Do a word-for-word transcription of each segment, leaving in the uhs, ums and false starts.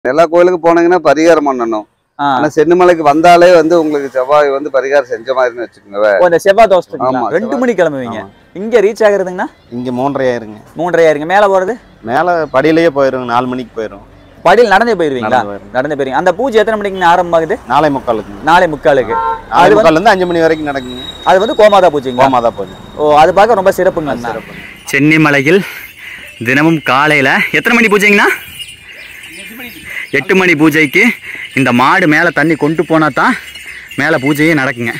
எல்லா கோயிலுக்கு போனீங்கன்னா பரிகாரம் பண்ணணும். ஆனா சென்னிமலைக்கு வந்தாலே வந்து உங்களுக்கு செவ்வாய் வந்து பரிகாரம் செஞ்ச மாதிரின்னு வச்சுக்கோங்க. இந்த செவ்வாய் தோசை ரெண்டு மணி கிளம்புவீங்க. இங்க ரீச் ஆகுறதுங்கண்ணா இங்க மூன்றரை ஆயிருங்க. மூன்றரை ஆயிருங்க. மேல போறது மேல படியிலேயே போயிருங்க. நாலு மணிக்கு போயிரும். படியில் நடந்தே போயிருவீங்களா? நடந்தே போயிருங்க. அந்த பூஜை எத்தனை மணிக்கு ஆரம்பமாகுது? நாளை முக்காலுக்கு. நாளை முக்காலுக்கு. நாலு முக்கால்ல இருந்து அஞ்சு மணி வரைக்கும் நடக்குங்க. அது வந்து கோமாதா பூஜை. கோமாதா பூஜை. ஓ, அது பார்க்க ரொம்ப சிறப்புங்க. சிறப்பு. சென்னிமலையில் தினமும் காலையில எத்தனை மணி பூஜைங்கண்ணா? எட்டு மணி பூஜைக்கு இந்த மாடு மேலே தண்ணி கொண்டு போனா தான் மேலே பூஜையே நடக்குங்க.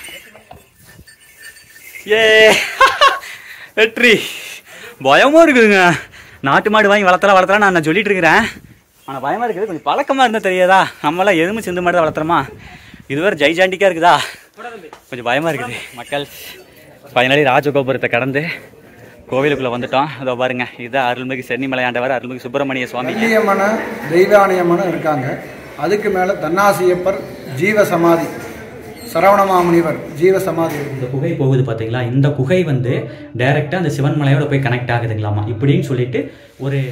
ஏ வெற்றி பயமாக இருக்குதுங்க. நாட்டு மாடு வாங்கி வளர்த்தலாம் வளர்த்தலாம் நான் சொல்லிட்டு இருக்கிறேன். ஆனால் பயமாக இருக்குது. கொஞ்சம் பழக்கமாக இருந்தால் தெரியாதா? நம்மளாம் எதுவும் சிந்து மாடு தான் வளர்த்துறோமா? இதுவரை ஜெய்ஜாண்டிக்காக இருக்குதா? கொஞ்சம் பயமாக இருக்குது. மக்கள் ஃபைனலி ராஜகோபுரத்தை கடந்து கோவிலுக்குள்ளே வந்துட்டோம். அதோ பாருங்க, இதுதான் அருள்மிகு சென்னிமலை ஆண்டவர் அருள்மிகு சுப்பிரமணிய சுவாமி. தெய்வமான தெய்வானியமான இருக்காங்க. அதுக்கு மேலே தன்னாசியப்பர் ஜீவ சமாதி, சரவணமாமுனிவர் ஜீவ சமாதி. இந்த குகை போகுது பார்த்தீங்களா? இந்த குகை வந்து டைரெக்டாக அந்த சிவன் மலையோட போய் கனெக்ட் ஆகுதுங்களாமா. இப்படின்னு சொல்லிட்டு ஒரு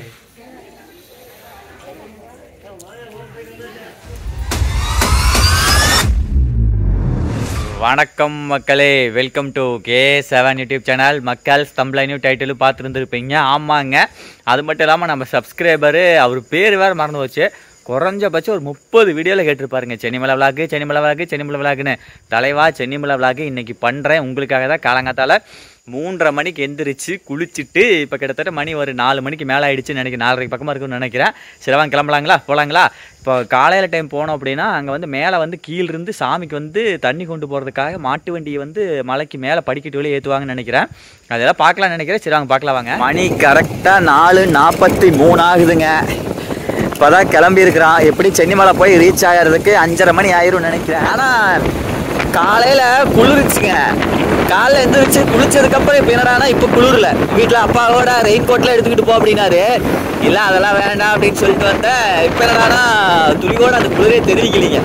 வணக்கம் மக்களே, welcome to K seven YouTube channel. மக்கள் தம்ப்லைனும் டைட்டிலும் பார்த்துருந்துருப்பீங்க. ஆமாங்க, அது மட்டும் இல்லாமல் நம்ம சப்ஸ்கிரைபரு அவர் பேர் வேறு மறந்து வச்சு குறைஞ்சபட்சம் ஒரு முப்பது வீடியோவில் கேட்டிருப்பாருங்க. சென்னிமலை விளாக்கு சென்னிமலை விளாக்கு சென்னிமலை விளாக்குன்னு. தலைவா சென்னிமலை விளாக்கு இன்றைக்கி பண்ணுறேன் உங்களுக்காக தான். காலங்காத்தால் மூன்றரை மணிக்கு எந்திரிச்சு குளிச்சுட்டு இப்போ கிட்டத்தட்ட மணி ஒரு நாலு மணிக்கு மேலே ஆகிடுச்சுன்னு நினைக்கிறேன். நாலரைக்கு பக்கமாக இருக்குன்னு நினைக்கிறேன். சிலவாங்க கிளம்பலாங்களா? போகலாங்களா? இப்போ காலையில் டைம் போனோம் அப்படின்னா அங்கே வந்து மேலே வந்து கீழிருந்து சாமிக்கு வந்து தண்ணி கொண்டு போகிறதுக்காக மாட்டு வண்டியை வந்து மலைக்கு மேலே படிக்கட்டு வழியே ஏற்றுவாங்கன்னு நினைக்கிறேன். அதெல்லாம் பார்க்கலான்னு நினைக்கிறேன். சரி வாங்க பார்க்கலாம் வாங்க. மணி கரெக்டாக நாலு நாற்பத்தி மூணு ஆகுதுங்க. இப்போதான் கிளம்பி இருக்கிறான். எப்படி சென்னிமலை போய் ரீச் ஆகிறதுக்கு அஞ்சரை மணி ஆயிரும் நினைக்கிறேன். ஆனால் காலையில் குளிர்ச்சுங்க. காலையில் எழுந்திரிச்சு குளிச்சதுக்கப்புறம் இப்போ என்னடானா இப்போ குளிரில் வீட்டில் அப்பாவோட ரெயின் கோட்லாம் எடுத்துக்கிட்டு போ அப்படின்னாரு. இல்லை அதெல்லாம் வேண்டாம் அப்படின்னு சொல்லிட்டு வந்தேன். இப்போ என்னடானா துணியோட அந்த குளிரே தெரிவிக்கலிங்க.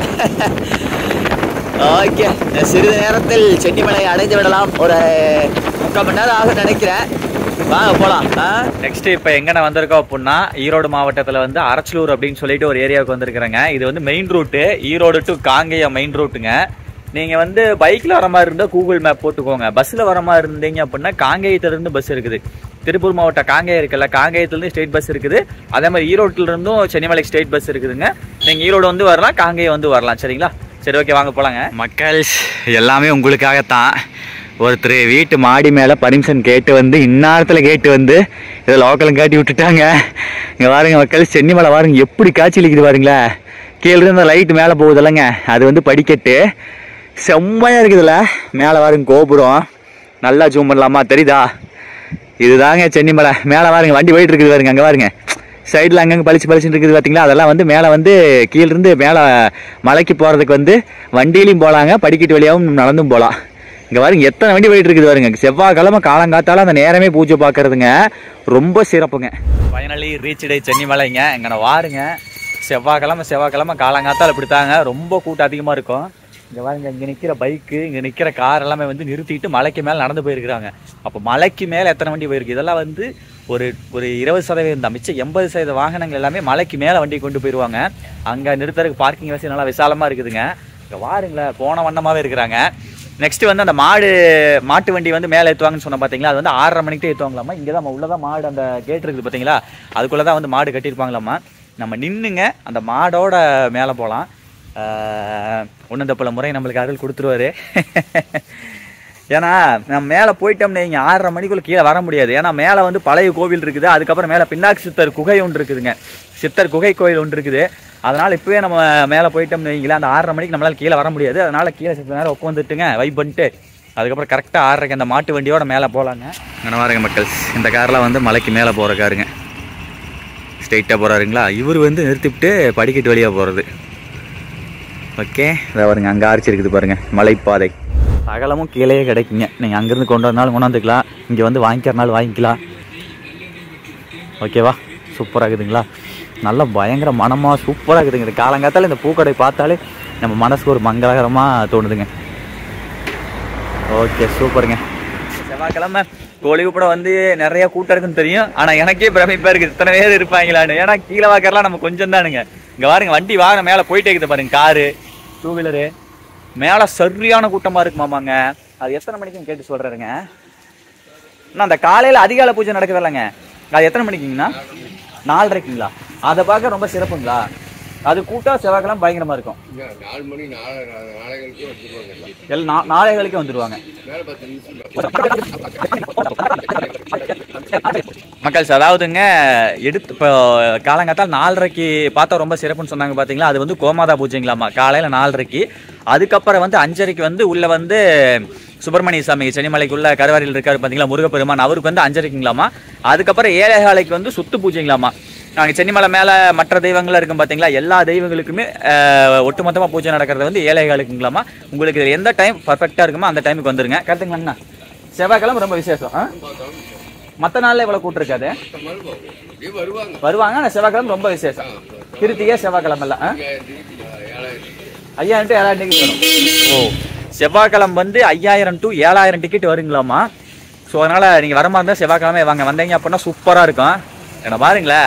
ஓகே, சிறிது நேரத்தில் சென்னிமலை அடைந்து விடலாம். ஒரு முக்கால் மணி நேரம் ஆகும் நினைக்கிறேன். வாங்க போகலாம். நெக்ஸ்ட் இப்போ எங்கே வந்திருக்கோம் அப்படின்னா ஈரோடு மாவட்டத்தில் வந்து அரச்சலூர் அப்படின்னு சொல்லிட்டு ஒரு ஏரியாவுக்கு வந்திருக்கிறேங்க. இது வந்து main route, Erode to Kangeyam main ரூட்டுங்க. நீங்கள் வந்து பைக்கில் வர மாதிரி இருந்தால் கூகுள் மேப் போட்டுக்கோங்க. பஸ்ஸில் வர மாதிரி இருந்தீங்க அப்படின்னா காங்கேயத்துலேருந்து பஸ் இருக்குது. திருப்பூர் மாவட்டம் காங்கேயம் இருக்குல்ல, காங்கேயத்துலேருந்து ஸ்டேட் பஸ் இருக்குது. அதே மாதிரி ஈரோட்டிலிருந்தும் சென்னிமலைக்கு ஸ்டேட் பஸ் இருக்குதுங்க. நீங்கள் ஈரோடு வந்து வரலாம், காங்கேயம் வந்து வரலாம். சரிங்களா? சரி, ஓகே, வாங்க போகலாங்க. மக்கள் எல்லாமே உங்களுக்காகத்தான். ஒருத்தர் வீட்டு மாடி மேலே பர்மிஷன் கேட்டு வந்து இந்நேரத்தில் கேட்டு வந்து இதை லோக்கலும் காட்டி விட்டுட்டாங்க. இங்கே பாருங்க மக்கள், சென்னிமலை பாருங்க எப்படி காய்ச்சலிக்குது பாருங்களே. கீழே இந்த லைட்டு மேலே போகுது இல்லைங்க, அது வந்து படிக்கட்டு செம்மையாக இருக்குதுல்ல. மேலே பாருங்க கோபுரம், நல்லா ஜூம் பண்ணலாமா? தெரியுதா? இதுதாங்க சென்னிமலை. மேலே பாருங்க வண்டி போயிட்டு இருக்குது பாருங்க. அங்கே பாருங்க சைடில் அங்கங்கே பளிச்சு பளிச்சுன்னு இருக்குது பார்த்தீங்களா? அதெல்லாம் வந்து மேலே வந்து கீழிருந்து மேலே மலைக்கு போகிறதுக்கு வந்து வண்டியிலையும் போகலாங்க, படிக்கட்டு வழியாகவும் நடந்தும் போகலாம். இங்கே பாருங்க எத்தனை வண்டி போயிட்டு இருக்குது பாருங்க. செவ்வாய்க்கிழமை காலங்காத்தால அந்த நேரமே பூஜை பார்க்கறதுங்க ரொம்ப சிறப்புங்க. ஃபைனலி ரீச்டே சென்னிமலைங்க. இங்கே வாருங்க, செவ்வாய்க்கிழமை செவ்வாய்க்கிழமை காலங்காத்தால் இப்படித்தாங்க ரொம்ப கூட்டம் அதிகமாக இருக்கும். இங்கே பாருங்க, இங்கே நிற்கிற பைக்கு இங்கே நிற்கிற கார் எல்லாமே வந்து நிறுத்திட்டு மலைக்கு மேலே நடந்து போயிருக்கிறாங்க. அப்போ மலைக்கு மேலே எத்தனை வண்டி போயிருக்கு? இதெல்லாம் வந்து ஒரு ஒரு இருபது சதவீதம் தான். மிச்சம் எண்பது சதவீத வாகனங்கள் எல்லாமே மலைக்கு மேலே வண்டி கொண்டு போயிடுவாங்க. அங்கே நிறுத்துறதுக்கு பார்க்கிங் வசதி நல்லா விசாலமாக இருக்குதுங்க. இங்கே வாருங்களேன், போன வண்ணமாகவே இருக்கிறாங்க. நெக்ஸ்ட்டு வந்து அந்த மாடு மாட்டு வண்டி வந்து மேலே ஏற்றுவாங்கன்னு சொன்ன பார்த்தீங்களா? அது வந்து ஆறரை மணிக்கு ஏற்றுவாங்களாமா. இங்கே தான் உள்ளதான் மாடு அந்த கேட் இருக்குது பார்த்தீங்களா? அதுக்குள்ளே தான் வந்து மாடு கட்டியிருப்பாங்களாமா. நம்ம நின்றுங்க அந்த மாடோட மேலே போகலாம். ஒன்று இந்த பல முறை நம்மளுக்கு அருள் கொடுத்துருவாரு. ஏன்னா நம்ம மேலே போயிட்டோம்னு இங்கே ஆறரை மணிக்குள்ளே கீழே வர முடியாது. ஏன்னா மேலே வந்து பழைய கோவில் இருக்குது. அதுக்கப்புறம் மேலே பின்னாக்கு சித்தர் குகை ஒன்று இருக்குதுங்க. சித்தர் குகை கோயில் ஒன்று இருக்குது. அதனால் இப்போவே நம்ம மேலே போயிட்டோம்னு வைங்களேன், அந்த ஆறரை மணிக்கு நம்மளால் கீழே வர முடியாது. அதனால் கீழே சித்த நேரம் உட்காந்துட்டுங்க வைப் பண்ணிட்டு அதுக்கப்புறம் கரெக்டாக ஆறரைக்கு அந்த மாட்டு வண்டியோட மேலே போகலாங்க. அங்கே பாருங்க மக்கள், இந்த காரில் வந்து மலைக்கு மேலே போகிற காருங்க. ஸ்ட்ரெயிட்டாக போகிறாருங்களா? இவர் வந்து நிறுத்திவிட்டு படிக்கட்டு வழியாக போகிறது. ஓகே, இதை பாருங்க, அங்கே ஆர்ச்சி இருக்குது பாருங்கள், மலைப்பாதை. அகலமும் கீழே கிடைக்குங்க. நீங்கள் அங்கேருந்து கொண்டு வரனாலும் கொண்டாந்துக்கலாம், இங்கே வந்து வாங்கிக்கிறனாலும் வாங்கிக்கலாம். ஓகேவா? சூப்பராக இருக்குதுங்களா? நல்லா பயங்கர மனமாக சூப்பராக இருக்குதுங்க. இந்த காலங்காத்தால் இந்த பூக்கடை பார்த்தாலே நம்ம மனசுக்கு ஒரு மங்களகரமாக தோணுதுங்க. ஓகே, சூப்பருங்க. செவ்வாய்க்கிழமை கோழிப்படம் வந்து நிறைய கூட்டம் இருக்குன்னு தெரியும். ஆனால் எனக்கே பிரமிப்பாக இருக்குது, இத்தனை பேர் இருப்பாங்களான்னு. ஏன்னா கீழே வாக்கறலாம் நம்ம கொஞ்சம் தானுங்க. இங்க பாருங்க வண்டி வாகனம் மேல போயிட்டே இருக்குது பாருங்க, காரு டூ வீலரு மேல சரியான கூட்டமா இருக்கு மாமாங்க. அது எத்தனை மணிக்குன்னு கேட்டு சொல்றாருங்க. அண்ணா அந்த காலையில அதிகாலை பூஜை நடக்குது இல்லைங்க, அது எத்தனை மணிக்குங்கண்ணா? நாலரைக்குங்களா? அதை பார்க்க ரொம்ப சிறப்புங்களா? அது கூட்டம் செவ்வாய்க்கிழமை பயங்கரமா இருக்கும். நாலு மணி நாலு நாளைகளுக்கு வந்துருவாங்க, எல்லாம் நாளைகளுக்கே வந்துருவாங்க. மக்கள் அதாவதுங்க எடுத்து இப்போ காலங்காத்தால் நாலரைக்கு பார்த்தா ரொம்ப சிறப்புன்னு சொன்னாங்க பார்த்தீங்களா, அது வந்து கோமாதா பூஜைங்களாமா காலையில் நாலரைக்கு. அதுக்கப்புறம் வந்து அஞ்சரைக்கு வந்து உள்ள வந்து சுப்பிரமணிய சாமி சென்னிமலைக்குள்ள கருவாரியில் இருக்காரு பார்த்தீங்களா முருகப்பெருமான், அவருக்கு வந்து அஞ்சரைக்குங்களாமா. அதுக்கப்புறம் ஏழைகாலைக்கு வந்து சுத்து பூஜைங்களாமா. நாங்கள் சென்னிமலை மேலே மற்ற தெய்வங்களாக இருக்கும் பார்த்தீங்களா, எல்லா தெய்வங்களுக்குமே ஒட்டுமொத்தமாக பூஜை நடக்கிறது வந்து ஏழைகளுக்குங்களாமா. உங்களுக்கு எந்த டைம் பர்ஃபெக்டாக இருக்குமோ அந்த டைமுக்கு வந்துருங்க. கரெக்டுங்களாண்ணா? செவ்வாய்க்கிழமை ரொம்ப விசேஷம். மற்ற நாளில் இவ்வளோ கூட்டு இருக்காது, வருவாங்க. ஆனால் செவ்வாய்க்கிழமை ரொம்ப விசேஷம். கிருத்திகை செவ்வாய்க்கிழமை எல்லாம் ஐயாயிரம் டு ஏழாயிரம் டிக்கெட் வரும். ஓ, செவ்வாய்க்கிழமை வந்து ஐயாயிரம் டு ஏழாயிரம் டிக்கெட் வருங்களாமா. ஸோ அதனால் நீங்கள் வர மாதிரி இருந்தால் செவ்வாய்க்கிழமை வாங்க, வந்தீங்க அப்படின்னா சூப்பராக இருக்கும். என்ன பாருங்களேன்,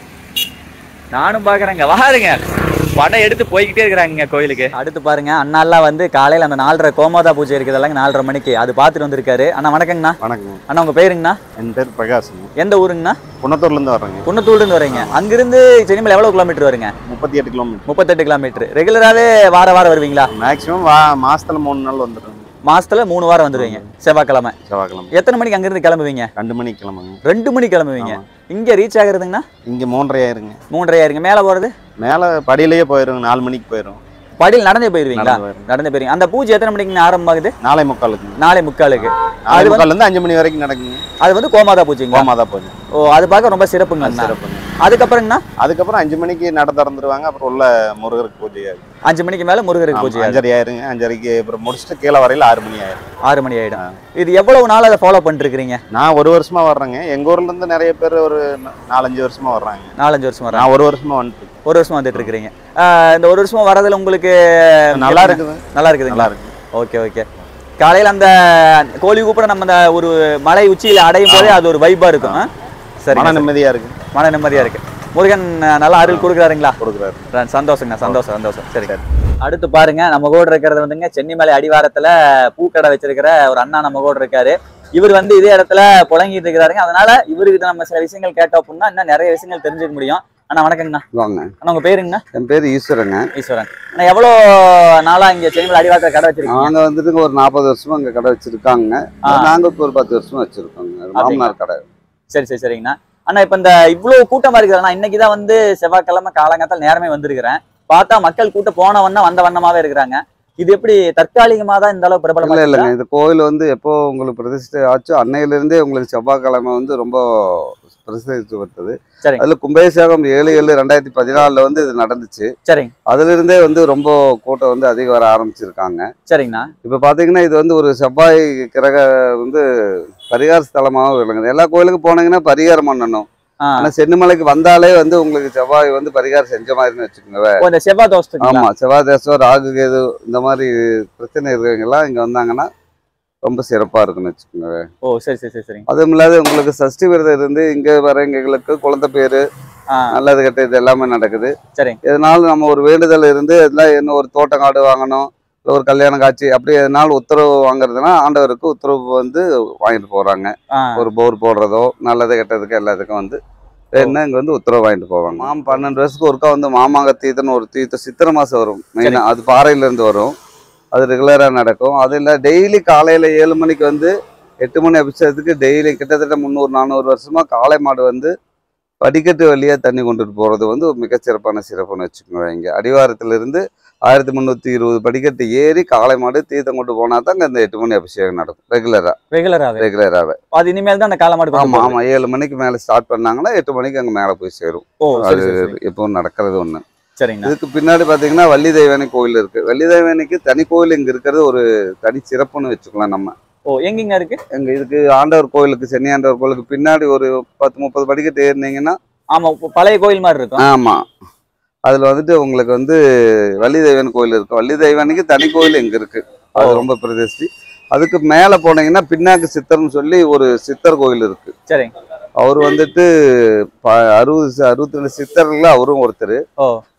நானும் பார்க்குறேங்க, வாருங்க. படம் எடுத்து போய்கிட்டே இருக்கிறாங்க கோயிலுக்கு. அடுத்து பாருங்க அண்ணாலாம் வந்து காலையில் அந்த நாலரை கோமாதா பூஜை இருக்குதெல்லாம் நாலரை மணிக்கு அது பார்த்துட்டு வந்திருக்காரு. அண்ணா வணக்கங்கண்ணா. வணக்கம் அண்ணா உங்க பேருங்கண்ணா? என் பேர் பிரகாஷ்ங்க. எந்த ஊருங்கண்ணா? குன்னத்தூர்லேருந்து வர்றேங்க. குன்னத்தூர்லேருந்து வரீங்க. அங்கிருந்து சென்னிமலை எவ்வளோ கிலோமீட்டர் வருங்க? முப்பத்தி எட்டு கிலோமீட்டர். முப்பத்தெட்டு கிலோமீட்டர். ரெகுலராகவே வார வாரம் வருவீங்களா? மேக்ஸிமம் வா மாசத்துல மூணு நாள் வந்துடுங்க. மாசத்துல மூணு வாரம் வந்துடுவீங்க செவ்வாய்க்கிழமை. செவ்வாய்க்கிழமை. எத்தனை மணிக்கு அங்கிருந்து கிளம்புவீங்க? ரெண்டு மணிக்கு கிளம்புங்க. ரெண்டு மணிக்கு கிளம்புவீங்க. இங்க ரீச் ஆகுறதுங்கண்ணா? இங்க மூன்றரை ஆயிருங்க. மூன்றரை ஆயிருங்க. மேலே போறது? மேலே படியிலேயே போயிருங்க, நாலு மணிக்கு போயிடும். படியில் நடந்தே போயிருவீங்களா? நடந்தே போயிருங்க. அந்த பூஜை எத்தனை மணிக்கு ஆரம்பமாகுது? நாளை முக்காலுக்கு. நாளை முக்காலுக்கு. நாலு முக்கால் இருந்து அஞ்சு மணி வரைக்கும் நடக்குங்க. அது வந்து கோமாதா பூஜை. கோமாதா பூஜை. ஓ, அது பார்க்க ரொம்ப சிறப்புங்க. சிறப்புங்க. அதுக்கப்புறம்னா அதுக்கப்புறம் அஞ்சு மணிக்கு நட திறந்துருவாங்க. அப்புறம் உள்ள முருகருக்கு பூஜை ஆயிடும். அஞ்சு மணிக்கு மேல முருகருக்கு பூஜை. அஞ்சரை ஆயிருங்க. அஞ்சரைக்கு அப்புறம் முடிச்சுட்டு கீழே வரையில ஆறு மணி ஆயிரும். ஆறு மணி ஆயிடும். இது எவ்வளவு நாள் அதை ஃபாலோ பண்ணிட்டு இருக்கீங்க? நான் ஒரு வருஷமா வர்றேங்க. எங்க ஊர்ல இருந்து நிறைய பேர் ஒரு நாலஞ்சு வருஷமா வர்றாங்க. நாலஞ்சு வருஷமா வர்றாங்க. நான் ஒரு வருஷமா வந்துட்டு ஒரு வருஷமா வந்துட்டு இருக்கிறீங்க. இந்த ஒரு வருஷமா வரதுல உங்களுக்கு நல்லா இருக்குது. நல்லா இருக்குது. நல்லா இருக்கு. Okay okay. காலையில அந்த கோழி கூப்பிட நம்ம அந்த ஒரு மலை உச்சியில அடையும் போதே அது ஒரு வைப்பா இருக்கும். சரி, மன நிம்மதியா இருக்கு. மன நிம்மதியா இருக்கு. முருகன் நல்லா அருள் கொடுக்குறாருங்களா? கொடுக்குறாரு. சந்தோஷங்க, சந்தோஷம் சந்தோஷம். சரி, அடுத்து பாருங்க நம்ம கூட இருக்கிறது வந்துங்க சென்னிமலை அடிவாரத்துல பூக்கடை வச்சிருக்கிற ஒரு அண்ணா நம்ம கூட இருக்காரு. இவர் வந்து இதே இடத்துல புழங்கிட்டு இருக்கிறாருங்க. அதனால இவருக்கு நம்ம சில விஷயங்கள் கேட்டோம் அப்படின்னா இன்னும் நிறைய விஷயங்கள் தெரிஞ்சுக்க முடியும். அண்ணா வணக்கங்கண்ணா. வாங்க. அண்ணா உங்க பேருங்கண்ணா? என் பேர் ஈஸ்வரங்க. ஈஸ்வரன். அண்ணா எவ்வளோ நாளா இங்க சென்னிமலை அடிவாரத்துல கடை வச்சிருக்கீங்க? நாங்க வந்துட்டு ஒரு நாற்பது வருஷமா இங்க கடை வச்சிருக்காங்க. நாங்க ஒரு பத்து வருஷமா வச்சிருக்கோங்க மாமனார் கடை. சரி சரி சரிங்கண்ணா. அண்ணா இப்ப இந்த இவ்வளவு கூட்டமா இருக்குதுண்ணா, இன்னைக்குதான் வந்து செவ்வாய்க்கிழமை காலங்காத்தால் நேரமே வந்திருக்கிறேன். பார்த்தா மக்கள் கூட்டம் போன வண்ணம் வந்த வண்ணமாவே இருக்கிறாங்க. இது எப்படி தற்காலிகமா தான் இந்த அளவு பிரபலம்? இல்ல இல்லைங்க, இந்த கோயில் வந்து எப்போ உங்களுக்கு பிரதிஷ்டை ஆச்சோ அன்னையில இருந்தே உங்களுக்கு செவ்வாய்க்கிழமை வந்து ரொம்ப பிரசித்தப்பட்டது. சரி. அதுல கும்பாபிஷேகம் ஏழு ஏழு ரெண்டாயிரத்தி பதினாலுல வந்து இது நடந்துச்சு. சரிங்க. அதுல இருந்தே வந்து ரொம்ப கூட்டம் வந்து அதிகம் வர ஆரம்பிச்சிருக்காங்க. சரிங்கண்ணா. இப்ப பாத்தீங்கன்னா இது வந்து ஒரு செவ்வாய் கிரக வந்து பரிகார ஸ்தலமாகவும் விளங்குது. எல்லா கோயிலுக்கும் போனீங்கன்னா பரிகாரம் பண்ணணும். ஆனா சென்னிமலைக்கு வந்தாலே வந்து உங்களுக்கு செவ்வாய் வந்து பரிகாரம் செஞ்ச மாதிரின்னு வச்சுக்கோங்க. செவ்வாய் தோஷம். ஆமா, செவ்வாய் தோஷம், ராகு கேது இந்த மாதிரி பிரச்சனை இருக்கிறவங்க எல்லாம் இங்க வந்தாங்கன்னா ரொம்ப சிறப்பா இருக்குன்னு வச்சுக்கோங்க. ஓ சரி சரி சரி. அதுவும் இல்லாத உங்களுக்கு சஷ்டி விரதம் இருந்து இங்க வரவங்களுக்கு குழந்தை பேரு நல்லது கெட்ட இது எல்லாமே நடக்குது. சரி. இதனால நம்ம ஒரு வேண்டுதல் இருந்து இதெல்லாம் என்ன ஒரு தோட்டம் காடு வாங்கணும், ஒரு கல்யாண காட்சி அப்படி எதனால உத்தரவு வாங்குறதுன்னா ஆண்டவருக்கு உத்தரவு வந்து வாங்கிட்டு போறாங்க. ஒரு போர் போடுறதோ நல்லது கெட்டதுக்கு எல்லாத்துக்கும் வந்து என்ன இங்க வந்து உத்தரவு வாங்கிட்டு போவாங்க. மாம் பன்னெண்டு வருஷத்துக்கு ஒருக்கா வந்து மாமாங்க தீர்த்தன்னு ஒரு தீர்த்தம் சித்திரை மாசம் வரும். மெயினா அது பாறையில இருந்து வரும். அது ரெகுலரா நடக்கும். அது இல்லை டெய்லி காலையில ஏழு மணிக்கு வந்து எட்டு மணி அபிஷேகத்துக்கு டெய்லி கிட்டத்தட்ட முந்நூறு நானூறு வருஷமா காளை மாடு வந்து படிக்கட்டு வழியா தண்ணி கொண்டுட்டு போறது வந்து ஒரு மிகச்சிறப்பான சிறப்புன்னு வச்சுக்கோங்க. இங்க அடிவாரத்துல இருந்து ஆயிரத்தி முன்னூத்தி இருபது படிக்கட்டு ஏறி காளை மாடு தீர்த்தம் கொண்டு போனா தான் இந்த எட்டு மணி அபிஷேகம் நடக்கும். ரெகுலரா ரெகுலராக ரெகுலராவே அது இனிமேல் தான் அந்த காளை மாடு. ஆமா ஆமா, ஏழு மணிக்கு மேல ஸ்டார்ட் பண்ணாங்கன்னா எட்டு மணிக்கு அங்க மேல போய் சேரும். அது எப்பவும் நடக்கிறது ஒண்ணு. சரிங்க. இதுக்கு பின்னாடி பாத்தீங்கன்னா வள்ளி தெய்வானை கோயில் இருக்கு. வள்ளி தெய்வானைக்கு தனி கோயில் இங்க இருக்கிறது ஒரு தனி சிறப்புன்னு வச்சுக்கலாம் நம்ம. ஓ எங்கெங்க இருக்கு? எங்க இதுக்கு ஆண்டவர் கோயிலுக்கு சென்னி ஆண்டவர் கோயிலுக்கு பின்னாடி ஒரு பத்து முப்பது படிக்கட்டு ஏறினீங்கன்னா ஆமா பழைய கோயில் மாதிரி இருக்கும். ஆமா, அதுல வந்துட்டு உங்களுக்கு வந்து வள்ளி தெய்வானை கோயில் இருக்கு. வள்ளி தெய்வானைக்கு தனி கோயில் எங்க இருக்கு, அது ரொம்ப பிரதிஷ்டி. அதுக்கு மேல போனீங்கன்னா பின்னாக்கு சித்தர்னு சொல்லி ஒரு சித்தர் கோயில் இருக்கு. சரி. அவர் வந்துட்டு அறுபது அறுபத்தி ரெண்டு சித்தர்கள் அவரும் ஒருத்தர்.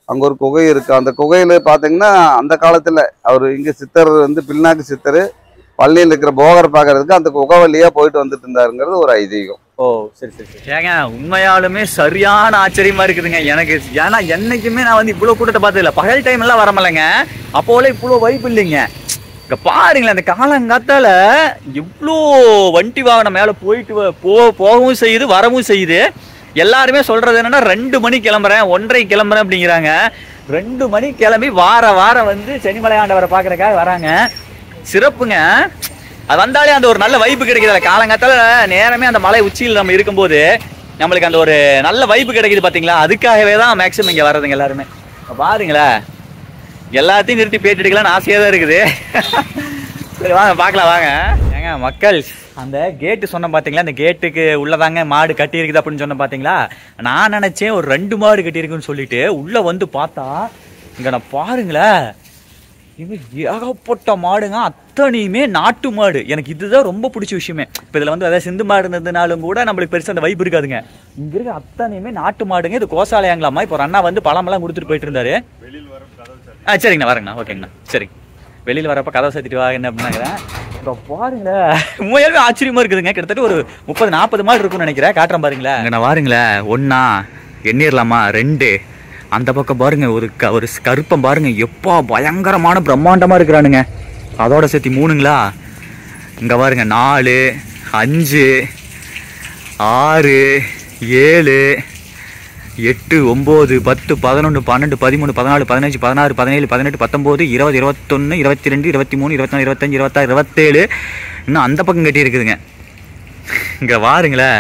அங்க ஒரு குகை இருக்கு. அந்த குகையில பாத்தீங்கன்னா அந்த காலத்துல அவர் இங்க சித்தர் வந்து பில்நாக்கு சித்தர் பள்ளியில் இருக்கிற போகர் பாக்குறதுக்கு அந்த குகை வழியா போயிட்டு வந்துட்டு இருந்தாருங்கிறது ஒரு ஐதீகம். ஓ சரி சரி சரி. ஏங்க உண்மையாலுமே சரியான ஆச்சரியமா இருக்குதுங்க எனக்கு. ஏன்னா என்னைக்குமே நான் வந்து இவ்வளவு கூட்டத்தை பார்த்தது இல்லை. பகல் டைம் எல்லாம் வரமில்லைங்க, அப்போல இவ்வளோ வைப்பு இல்லைங்க. இங்க பாருங்களேன், அந்த காலங்காத்தால இவ்வளோ வண்டி வாகனம் மேல போயிட்டு போ போகவும் செய்யுது வரவும் செய்யுது. எல்லாருமே சொல்றது என்னன்னா ரெண்டு மணி கிளம்புறேன் ஒன்றரை கிளம்புறேன் அப்படிங்கிறாங்க. ரெண்டு மணி கிளம்பி வார வாரம் வந்து சென்னிமலை ஆண்டவரை பாக்குறதுக்காக வராங்க. சிறப்புங்க. அது வந்தாலே அந்த ஒரு நல்ல வைப்பு கிடைக்குது. காலங்காத்தால நேரமே அந்த மலை உச்சியில் நம்ம இருக்கும்போது நம்மளுக்கு அந்த ஒரு நல்ல வைப்பு கிடைக்குது பாத்தீங்களா. அதுக்காகவே தான் மேக்சிமம் இங்க வர்றதுங்க எல்லாருமே. பாருங்களேன், எல்லாத்தையும் நிறுத்தி பேட்டிட்டுக்கலாம்னு ஆசையா தான் இருக்குது. சரி வாங்க பார்க்கலாம் வாங்க. ஏங்க மக்கள், அந்த கேட்டு சொன்ன பாத்தீங்களா, அந்த கேட்டுக்கு உள்ளதாங்க மாடு கட்டி இருக்குது அப்படின்னு சொன்ன பாத்தீங்களா. நான் நினைச்சேன் ஒரு ரெண்டு மாடு கட்டி இருக்குன்னு சொல்லிட்டு உள்ள வந்து பார்த்தா இங்க நான் பாருங்களேன், இது ஏகப்பட்ட மாடுங்க, அத்தனையுமே நாட்டு மாடு. எனக்கு இதுதான் ரொம்ப பிடிச்ச விஷயமே. இப்போ இதில் வந்து அதாவது சிந்து மாடு இருந்ததுனாலும் கூட நம்மளுக்கு பெருசாக அந்த வைப்பு இருக்காதுங்க. இங்கே இருக்க அத்தனையுமே நாட்டு மாடுங்க. இது கோசாலையாங்களாமா. இப்போ ஒரு அண்ணா வந்து பழமெல்லாம் கொடுத்துட்டு போயிட்டு இருந்தாரு. ஆ சரிங்கண்ணா வரேங்கண்ணா. ஓகேங்கண்ணா சரி. வெளியில் வரப்போ கதவை சாத்திட்டு வா என்ன அப்படின்னாங்கிறேன். இப்போ பாருங்களேன், உண்மையாலுமே ஆச்சரியமா இருக்குதுங்க. கிட்டத்தட்ட ஒரு முப்பது நாற்பது மாடு இருக்குன்னு நினைக்கிறேன். காட்டுறேன் பாருங்களேன். இங்கே நான் வாருங்களேன், ஒன்னா எண்ணிரலாமா, ரெண்டு அந்த பக்கம் பாருங்க, ஒரு க ஒரு கருப்பம் பாருங்க, எப்பா பயங்கரமான பிரம்மாண்டமா இருக்கிறானுங்க. அதோட சேர்த்து மூணுங்களா. இங்க பாருங்க நாலு அஞ்சு ஆறு ஏழு எட்டு ஒம்பது பத்து பதினொன்று பன்னெண்டு பதிமூணு பதினாலு பதினஞ்சு பதினாறு பதினேழு பதினெட்டு பத்தொம்போது இருபது இருபத்தொன்று இருபத்தி ரெண்டு இருபத்தி மூணு இருபத்தி நாலு இருபத்தஞ்சு இருபத்தாறு இருபத்தேழு இன்னும் அந்த பக்கம் கட்டி இருக்குதுங்க. இங்க பாருங்களேன்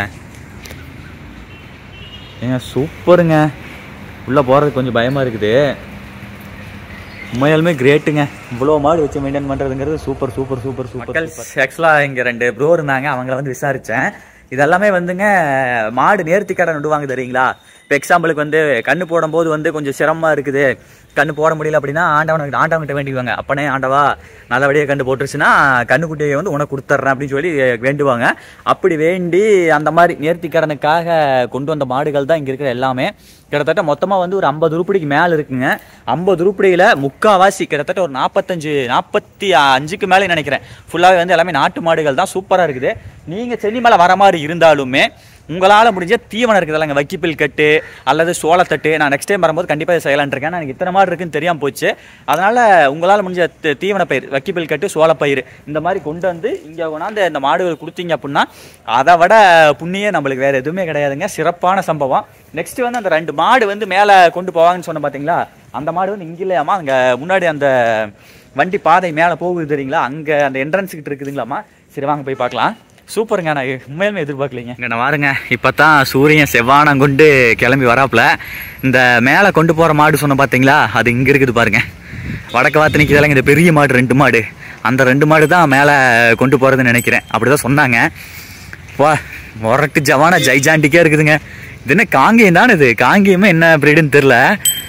ஏங்க, சூப்பருங்க. உள்ளே போகிறதுக்கு கொஞ்சம் பயமாக இருக்குது. உண்மையாலுமே கிரேட்டுங்க. இவ்வளோ மாடு வச்சு மெயின்டைன் பண்ணுறதுங்கிறது சூப்பர் சூப்பர் சூப்பர் சூப்பர். ஆக்சுவலாக இங்கே ரெண்டு ப்ரோ இருந்தாங்க, அவங்கள வந்து விசாரித்தேன். இதெல்லாமே வந்துங்க மாடு நேர்த்தி கடை நடுவாங்க தெரியுங்களா. இப்போ எக்ஸாம்பிளுக்கு வந்து கண்ணு போடும்போது வந்து கொஞ்சம் சிரமமாக இருக்குது, கண்ணு போட முடியல அப்படின்னா ஆண்டவனுக்கு ஆண்டவன்கிட்ட வேண்டிக்குவாங்க. அப்பனே ஆண்டவா நல்லபடியாக கண்ணு போட்டுருச்சுன்னா கண்ணுக்குட்டியை வந்து உனக்கு கொடுத்துட்றேன் அப்படின்னு சொல்லி வேண்டுவாங்க. அப்படி வேண்டி அந்த மாதிரி நேர்த்திக்கடனுக்காக கொண்டு வந்த மாடுகள் தான் இங்கே இருக்கிற எல்லாமே. கிட்டத்தட்ட மொத்தமாக வந்து ஒரு ஐம்பது உருப்படிக்கு மேலே இருக்குங்க. ஐம்பது உருப்படியில் முக்கால்வாசி கிட்டத்தட்ட ஒரு நாற்பத்தஞ்சு நாற்பத்தி அஞ்சுக்கு மேலே நினைக்கிறேன். ஃபுல்லாகவே வந்து எல்லாமே நாட்டு மாடுகள் தான். சூப்பராக இருக்குது. நீங்கள் சென்னிமலை வர மாதிரி இருந்தாலுமே உங்களால் முடிஞ்ச தீவனம் இருக்குது இல்லைங்க, வைக்கிப்பில் கட்டு அல்லது சோளத்தட்டு. நான் நெக்ஸ்ட் டைம் வரும்போது கண்டிப்பாக செய்யலான் இருக்கேன். எனக்கு இத்தனை மாடு இருக்குன்னு தெரியாமல் போச்சு. அதனால் உங்களால் முடிஞ்ச தீவன பயிர், வைக்கிப்பில் கட்டு, சோளப்பயிர் இந்த மாதிரி கொண்டு வந்து இங்கே கொண்டாந்து இந்த மாடுகள் கொடுத்தீங்க அப்படின்னா அதை விட புண்ணியம் நம்மளுக்கு வேறு எதுவுமே கிடையாதுங்க. சிறப்பான சம்பவம். நெக்ஸ்ட் வந்து அந்த ரெண்டு மாடு வந்து மேலே கொண்டு போவாங்கன்னு சொன்ன பார்த்தீங்களா, அந்த மாடு வந்து இங்கே இல்லையாமா, அங்கே முன்னாடி அந்த வண்டி பாதை மேலே போகுது தெரியுங்களா, அங்கே அந்த என்ட்ரன்ஸ் கிட்ட இருக்குதுங்களாமா. சரி வாங்க போய் பார்க்கலாம். சூப்பருங்க. நான் உண்மையிலுமே எதிர்பார்க்கலைங்க. இங்கே நான் வாருங்க, இப்போ தான் சூரியன் செவ்வானம் கொண்டு கிளம்பி வராப்புல. இந்த மேலே கொண்டு போகிற மாடு சொன்ன பார்த்தீங்களா, அது இங்கே இருக்குது பாருங்க. வடக்கு வாத்து நிற்கிறதால இந்த பெரிய மாடு ரெண்டு மாடு, அந்த ரெண்டு மாடு தான் மேலே கொண்டு போகிறதுன்னு நினைக்கிறேன். அப்படி தான் சொன்னாங்க. வா முரட்டு ஜவான ஜைஜாண்டிக்கே இருக்குதுங்க. இது என்ன காங்கேயம் தானே, இது காங்கேயமே என்ன ப்ரீடுன்னு தெரில.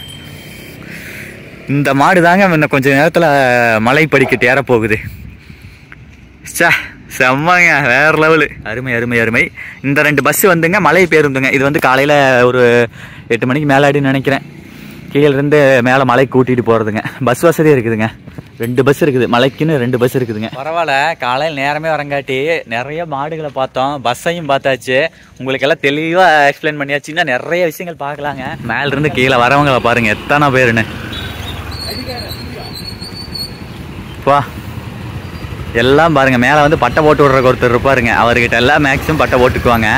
இந்த மாடு தாங்க இன்னும் கொஞ்சம் நேரத்தில் மலை படிக்கட்டு ஏற போகுது. சே செம்மங்க, வேற லெவலு. அருமை அருமை அருமை. இந்த ரெண்டு பஸ் வந்துங்க மலை பேருந்துங்க. இது வந்து காலையில் ஒரு எட்டு மணிக்கு மேலாடின்னு நினைக்கிறேன். கீழேருந்து மேலே மலை கூட்டிகிட்டு போகிறதுங்க. பஸ் வசதி இருக்குதுங்க. ரெண்டு பஸ் இருக்குது, மலைக்குன்னு ரெண்டு பஸ் இருக்குதுங்க. பரவாயில்ல, காலையில் நேரமே வரங்காட்டி நிறைய மாடுகளை பார்த்தோம், பஸ்ஸையும் பார்த்தாச்சு. உங்களுக்கு எல்லாம் தெளிவாக எக்ஸ்பிளைன் பண்ணியாச்சுன்னா நிறைய விஷயங்கள் பார்க்கலாங்க. மேலேருந்து கீழே வரவங்களை பாருங்கள் எத்தனை பேருன்னு. வா எல்லாம் பாருங்க, மேலே வந்து பட்டை போட்டு விடுற ஒருத்தர் இருப்பாருங்க, அவர்கிட்ட எல்லாம் மேக்ஸிமம் பட்டை போட்டுக்குவாங்க.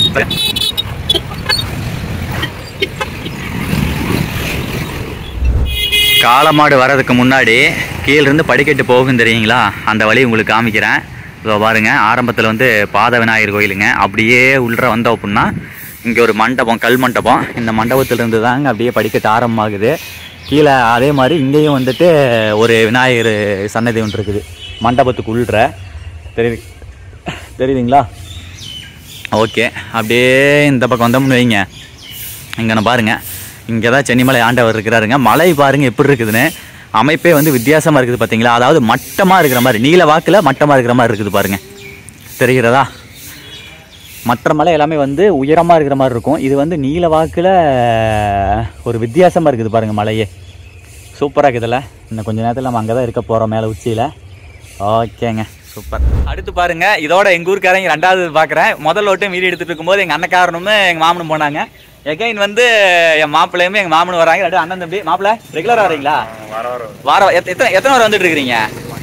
காளமாடு வர்றதுக்கு முன்னாடி கீழிருந்து படிக்கட்டு போகும் தெரியுங்களா, அந்த வழி உங்களுக்கு காமிக்கிறேன். இதோ பாருங்க, ஆரம்பத்தில் வந்து பாத விநாயகர் கோயிலுங்க. அப்படியே உள்ள வந்தோம் அப்படின்னா இங்கே ஒரு மண்டபம், கல் மண்டபம். இந்த மண்டபத்திலிருந்து தாங்க அப்படியே படிக்கட்டு ஆரம்பமாகுது. கீழே அதே மாதிரி இங்கேயும் வந்துட்டு ஒரு விநாயகர் சன்னதி ஒன்று இருக்குது மண்டபத்துக்கு உள்ள. தெரியுது தெரியுதுங்களா? ஓகே, அப்படியே இந்த பக்கம் வந்தோம்னு வைங்க, இங்கே பாருங்கள், இங்கே தான் சென்னிமலை ஆண்டவர் இருக்கிறாருங்க. மலை பாருங்கள் எப்படி இருக்குதுன்னு. அமைப்பே வந்து வித்தியாசமாக இருக்குது பார்த்தீங்களா. அதாவது மட்டமாக இருக்கிற மாதிரி, நீல வாக்கில் மட்டமாக இருக்கிற மாதிரி இருக்குது பாருங்கள். தெரிகிறதா? மற்ற மலை எல்லாமே வந்து உயரமாக இருக்கிற மாதிரி இருக்கும். இது வந்து நீல வாக்கில் ஒரு வித்தியாசமாக இருக்குது பாருங்கள் மலையே. சூப்பராக இருக்குதுல்ல. இன்னும் கொஞ்சம் நேரத்தில் நம்ம அங்கே தான் இருக்க போகிறோம் மேலே உச்சியில். ஓகேங்க, சூப்பர். அடுத்து பாருங்க, இதோட எங்கள் ஊருக்காரங்க ரெண்டாவது பார்க்குறேன். முதல் ஓட்டம் வீடியோ எடுத்துகிட்டு இருக்கும்போது எங்கள் அண்ணக்காரனும் எங்கள் மாமனும் போனாங்க. எகைன் வந்து என் மாப்பிள்ளையுமே எங்கள் மாமனும் வராங்க. ரெண்டு அண்ணன் தம்பி. மாப்பிள்ளை ரெகுலராக வரீங்களா? வாரம் எத்தனை எத்தனை வாரம் வந்துட்டு இருக்கிறீங்க?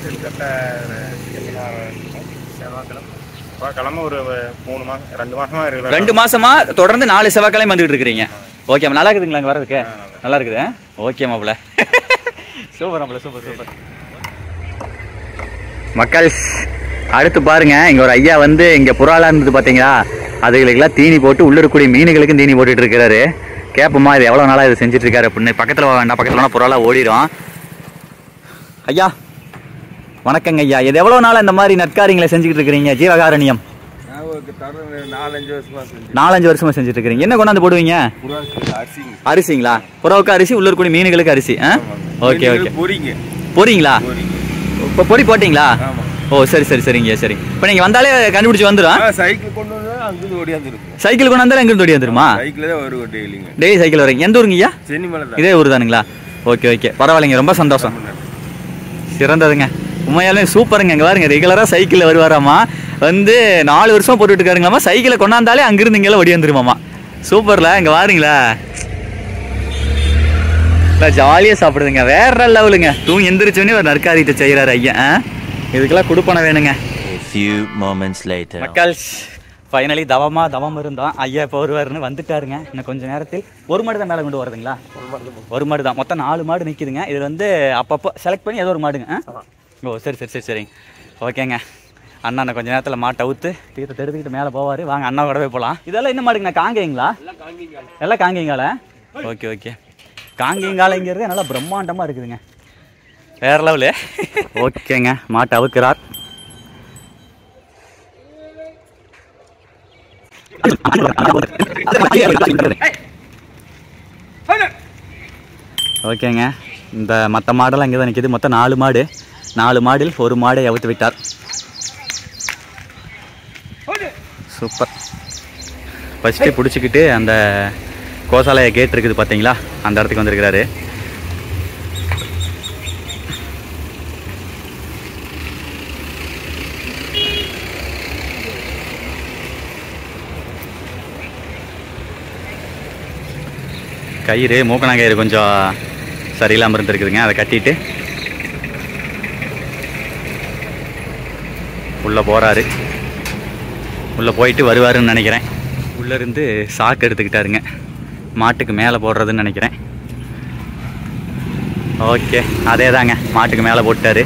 ஒரு மூணு மாசம் ரெண்டு மாசமா இருக்கு. ரெண்டு மாசமா தொடர்ந்து நாலு செவ்வாய்க்கிழமை வந்துட்டு இருக்கிறீங்க. ஓகே, நல்லா இருக்குதுங்களா அங்கே வரதுக்கு? நல்லா இருக்குது. ஓகே மாப்பிள்ள, சூப்பர் மாப்பிள்ள, சூப்பர் சூப்பர். மக்கள் அடுத்து பாருங்க, இங்க ஒரு ஐயா வந்து இங்க புறாலா இருந்தது பாத்தீங்களா, அதுகளுக்கெல்லாம் தீனி போட்டு உள்ள இருக்கக்கூடிய மீனுகளுக்கும் தீனி போட்டுட்டு இருக்காரு. கேப்பமா இது எவ்வளவு நாளா இது செஞ்சுட்டு இருக்காரு அப்படின்னு. பக்கத்துல வேண்டாம், பக்கத்துல புறாலா ஓடிடும். ஐயா வணக்கங்க ஐயா. இது எவ்வளவு நாளா இந்த மாதிரி நற்காரியங்களை செஞ்சுக்கிட்டு இருக்கிறீங்க? ஜீவகாரண்யம் நாலஞ்சு வருஷமா செஞ்சுட்டு இருக்கிறீங்க. என்ன கொண்டாந்து போடுவீங்க? அரிசிங்களா? புறாவுக்கு அரிசி, உள்ள இருக்கக்கூடிய மீனுகளுக்கு அரிசி. Okay okay. போறீங்களா? இப்போ பொடி போட்டிங்களா? ஓ சரி சரி சரிங்க சரி. இப்போ நீங்கள் வந்தாலே கண்டுபிடிச்சி வந்துடும். சைக்கிள் கொண்டு வந்தா அங்கிருந்து ஓடியாந்துரும். சைக்கிள் கொண்டு வந்தாலும் எங்கிருந்து ஓடியாந்துருமா? சைக்கிள் தான் வருவோம் டெய்லிங்க. டெய்லி சைக்கிள் வரீங்க. எந்த ஊருங்க ஐயா? சென்னிமலை தான். இதே ஊர் தானுங்களா? ஓகே ஓகே, பரவாயில்லைங்க, ரொம்ப சந்தோஷம். சிறந்ததுங்க, உண்மையாலுமே சூப்பருங்க. இங்கே பாருங்க, ரெகுலராக சைக்கிளில் வருவாராமா. வந்து நாலு வருஷம் போட்டுட்டு இருக்காருங்களாமா. சைக்கிளை கொண்டாந்தாலே அங்கிருந்து இங்கெல்லாம் ஓடியாந்துருமாமா. சூப்பர்ல. இங்கே பாருங்களா, ஜாலியாக சாப்பிடுதுங்க. வேற லெவலுங்க. தூங்கி எந்திரிச்சோன்னே ஒரு நற்காரியத்தை செய்கிறாரு ஐயா. இதுக்கெல்லாம் கொடுப்பன வேணுங்க. மக்கள் ஃபைனலி தவமா தவம் இருந்தோம். ஐயா இப்போ வருவாருன்னு வந்துட்டாருங்க. இன்னும் கொஞ்சம் நேரத்தில் ஒரு மாடு தான் மேலே கொண்டு வரதுங்களா? ஒரு மாடு தான். மொத்தம் நாலு மாடு நிற்கிதுங்க. இது வந்து அப்பப்போ செலக்ட் பண்ணி ஏதோ ஒரு மாடுங்க. ஓ சரி சரி சரி சரிங்க. ஓகேங்க. அண்ணா கொஞ்சம் நேரத்தில் மாட்டை அவுத்து தீர்த்தை எடுத்துக்கிட்டு மேலே போவார். வாங்க அண்ணா கூடவே போகலாம். இதெல்லாம் என்ன மாடுங்கண்ணா? காங்கேங்களா? எல்லாம் காங்கேங்கால? Okay okay. காங்கேங்காலைங்கிறது நல்லா பிரம்மாண்டமாக இருக்குதுங்க. வேற லெவலு. ஓகேங்க, மாட்டை அவுக்கிறார். ஓகேங்க, இந்த மற்ற மாடெல்லாம் இங்கே தான் நிற்கிது. மொத்தம் நாலு மாடு. நாலு மாடில் ஒரு மாடை அவுத்து விட்டார். சூப்பர். ஃபஸ்ட்டு பிடிச்சிக்கிட்டு அந்த கோசாலைய கேட் இருக்குது பார்த்தீங்களா, அந்த இடத்துக்கு வந்திருக்கிறாரு. கயிறு மூக்கணாங்கயிறு கொஞ்சம் சரியில்லாமல் இருந்துருக்குதுங்க. அதை கட்டிட்டு உள்ளே போகிறாரு. உள்ளே போயிட்டு வருவாருன்னு நினைக்கிறேன். உள்ளேருந்து சாக்கு எடுத்துக்கிட்டாருங்க, மாட்டுக்கு மேலே போடுறதுன்னு நினைக்கிறேன். ஓகே, அதே தாங்க, மாட்டுக்கு மேலே போட்டாரு.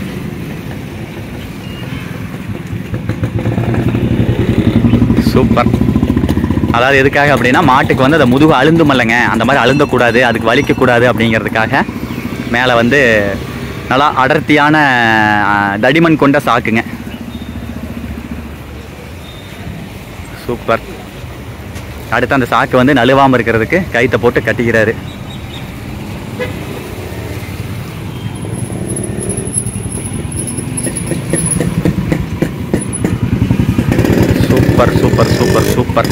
சூப்பர். அதாவது எதுக்காக அப்படின்னா, மாட்டுக்கு வந்து அந்த முதுகு அழுந்தும் இல்லைங்க, அந்த மாதிரி அழுந்தக்கூடாது, அதுக்கு வலிக்கக்கூடாது அப்படிங்கிறதுக்காக மேலே வந்து நல்லா அடர்த்தியான தடிமண் கொண்ட சாக்குங்க. சூப்பர். அடுத்து அந்த சாக்கு வந்து நழுவாமல் இருக்கிறதுக்கு கைத்தை போட்டு கட்டிக்கிறாரு. Super super super super.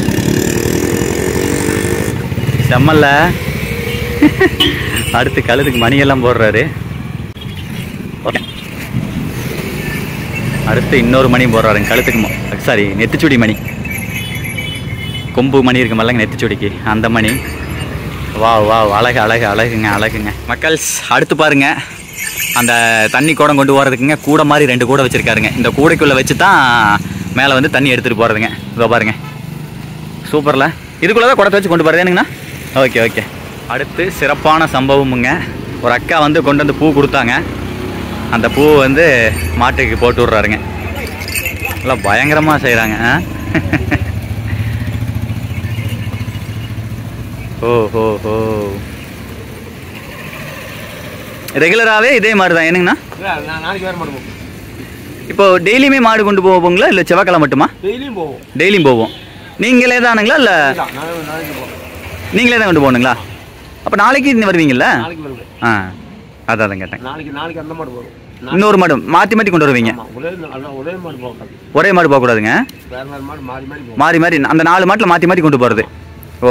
செம்மல்ல. அடுத்து கழுத்துக்கு மணியெல்லாம் போடுறாரு. ஓகே, அடுத்து இன்னொரு மணியும் போடுறாருங்க கழுத்துக்கு. சாரி, நெத்திச்சுடி மணி. கொம்பு மணி இருக்கு மல்லங்க நெத்திச்சுடிக்கு, அந்த மணி. வா வா அழகு அழகு அழகுங்க அழகுங்க. மக்கள்ஸ் அடுத்து பாருங்க, அந்த தண்ணி கூடம் கொண்டு போகிறதுக்குங்க கூடை மாதிரி ரெண்டு கூடை வச்சுருக்காருங்க. இந்த கூடைக்குள்ளே வச்சு தான் மேலே வந்து தண்ணி எடுத்துகிட்டு போகிறதுங்க. இதோ பாருங்க, சூப்பரில். இதுக்குள்ளே தான் குடத்தை வச்சு கொண்டு போகிறது ஏனுங்கண்ணா? Okay okay. அடுத்து சிறப்பான சம்பவமுங்க. ஒரு அக்கா வந்து கொண்டு வந்து பூ கொடுத்தாங்க. அந்த பூ வந்து மாட்டுக்கு போட்டு விட்றாருங்க. நல்லா பயங்கரமாக செய்கிறாங்க. ஓ ஹோ ஹோ. ரெகுலராகவே இதே மாதிரி தான் ஏனுங்கண்ணா? நாளைக்கு வேறு மாடு. இப்போ டெய்லியுமே மாடு கொண்டு போவோங்களா, இல்லை செவ்வாய்க்கிழமை மட்டுமா? டெய்லியும் போவோம். டெய்லியும் போவோம். நீங்களே தானுங்களா, இல்லை நீங்களே தான் கொண்டு போகணுங்களா? அப்போ நாளைக்கு இன்னும் வருவீங்களா? நாளைக்கு வருவோம். ஆ, அதான் கேட்டேன். நாளைக்கு நாளைக்கு அந்த மாடு வரும். இன்னொரு மாடு மாற்றி மாற்றி கொண்டு வருவீங்க? ஒரே மாடு போகக்கூடாதுங்க, மாறி மாறி அந்த நாலு மாட்டில் மாற்றி மாற்றி கொண்டு போகிறது. ஓ,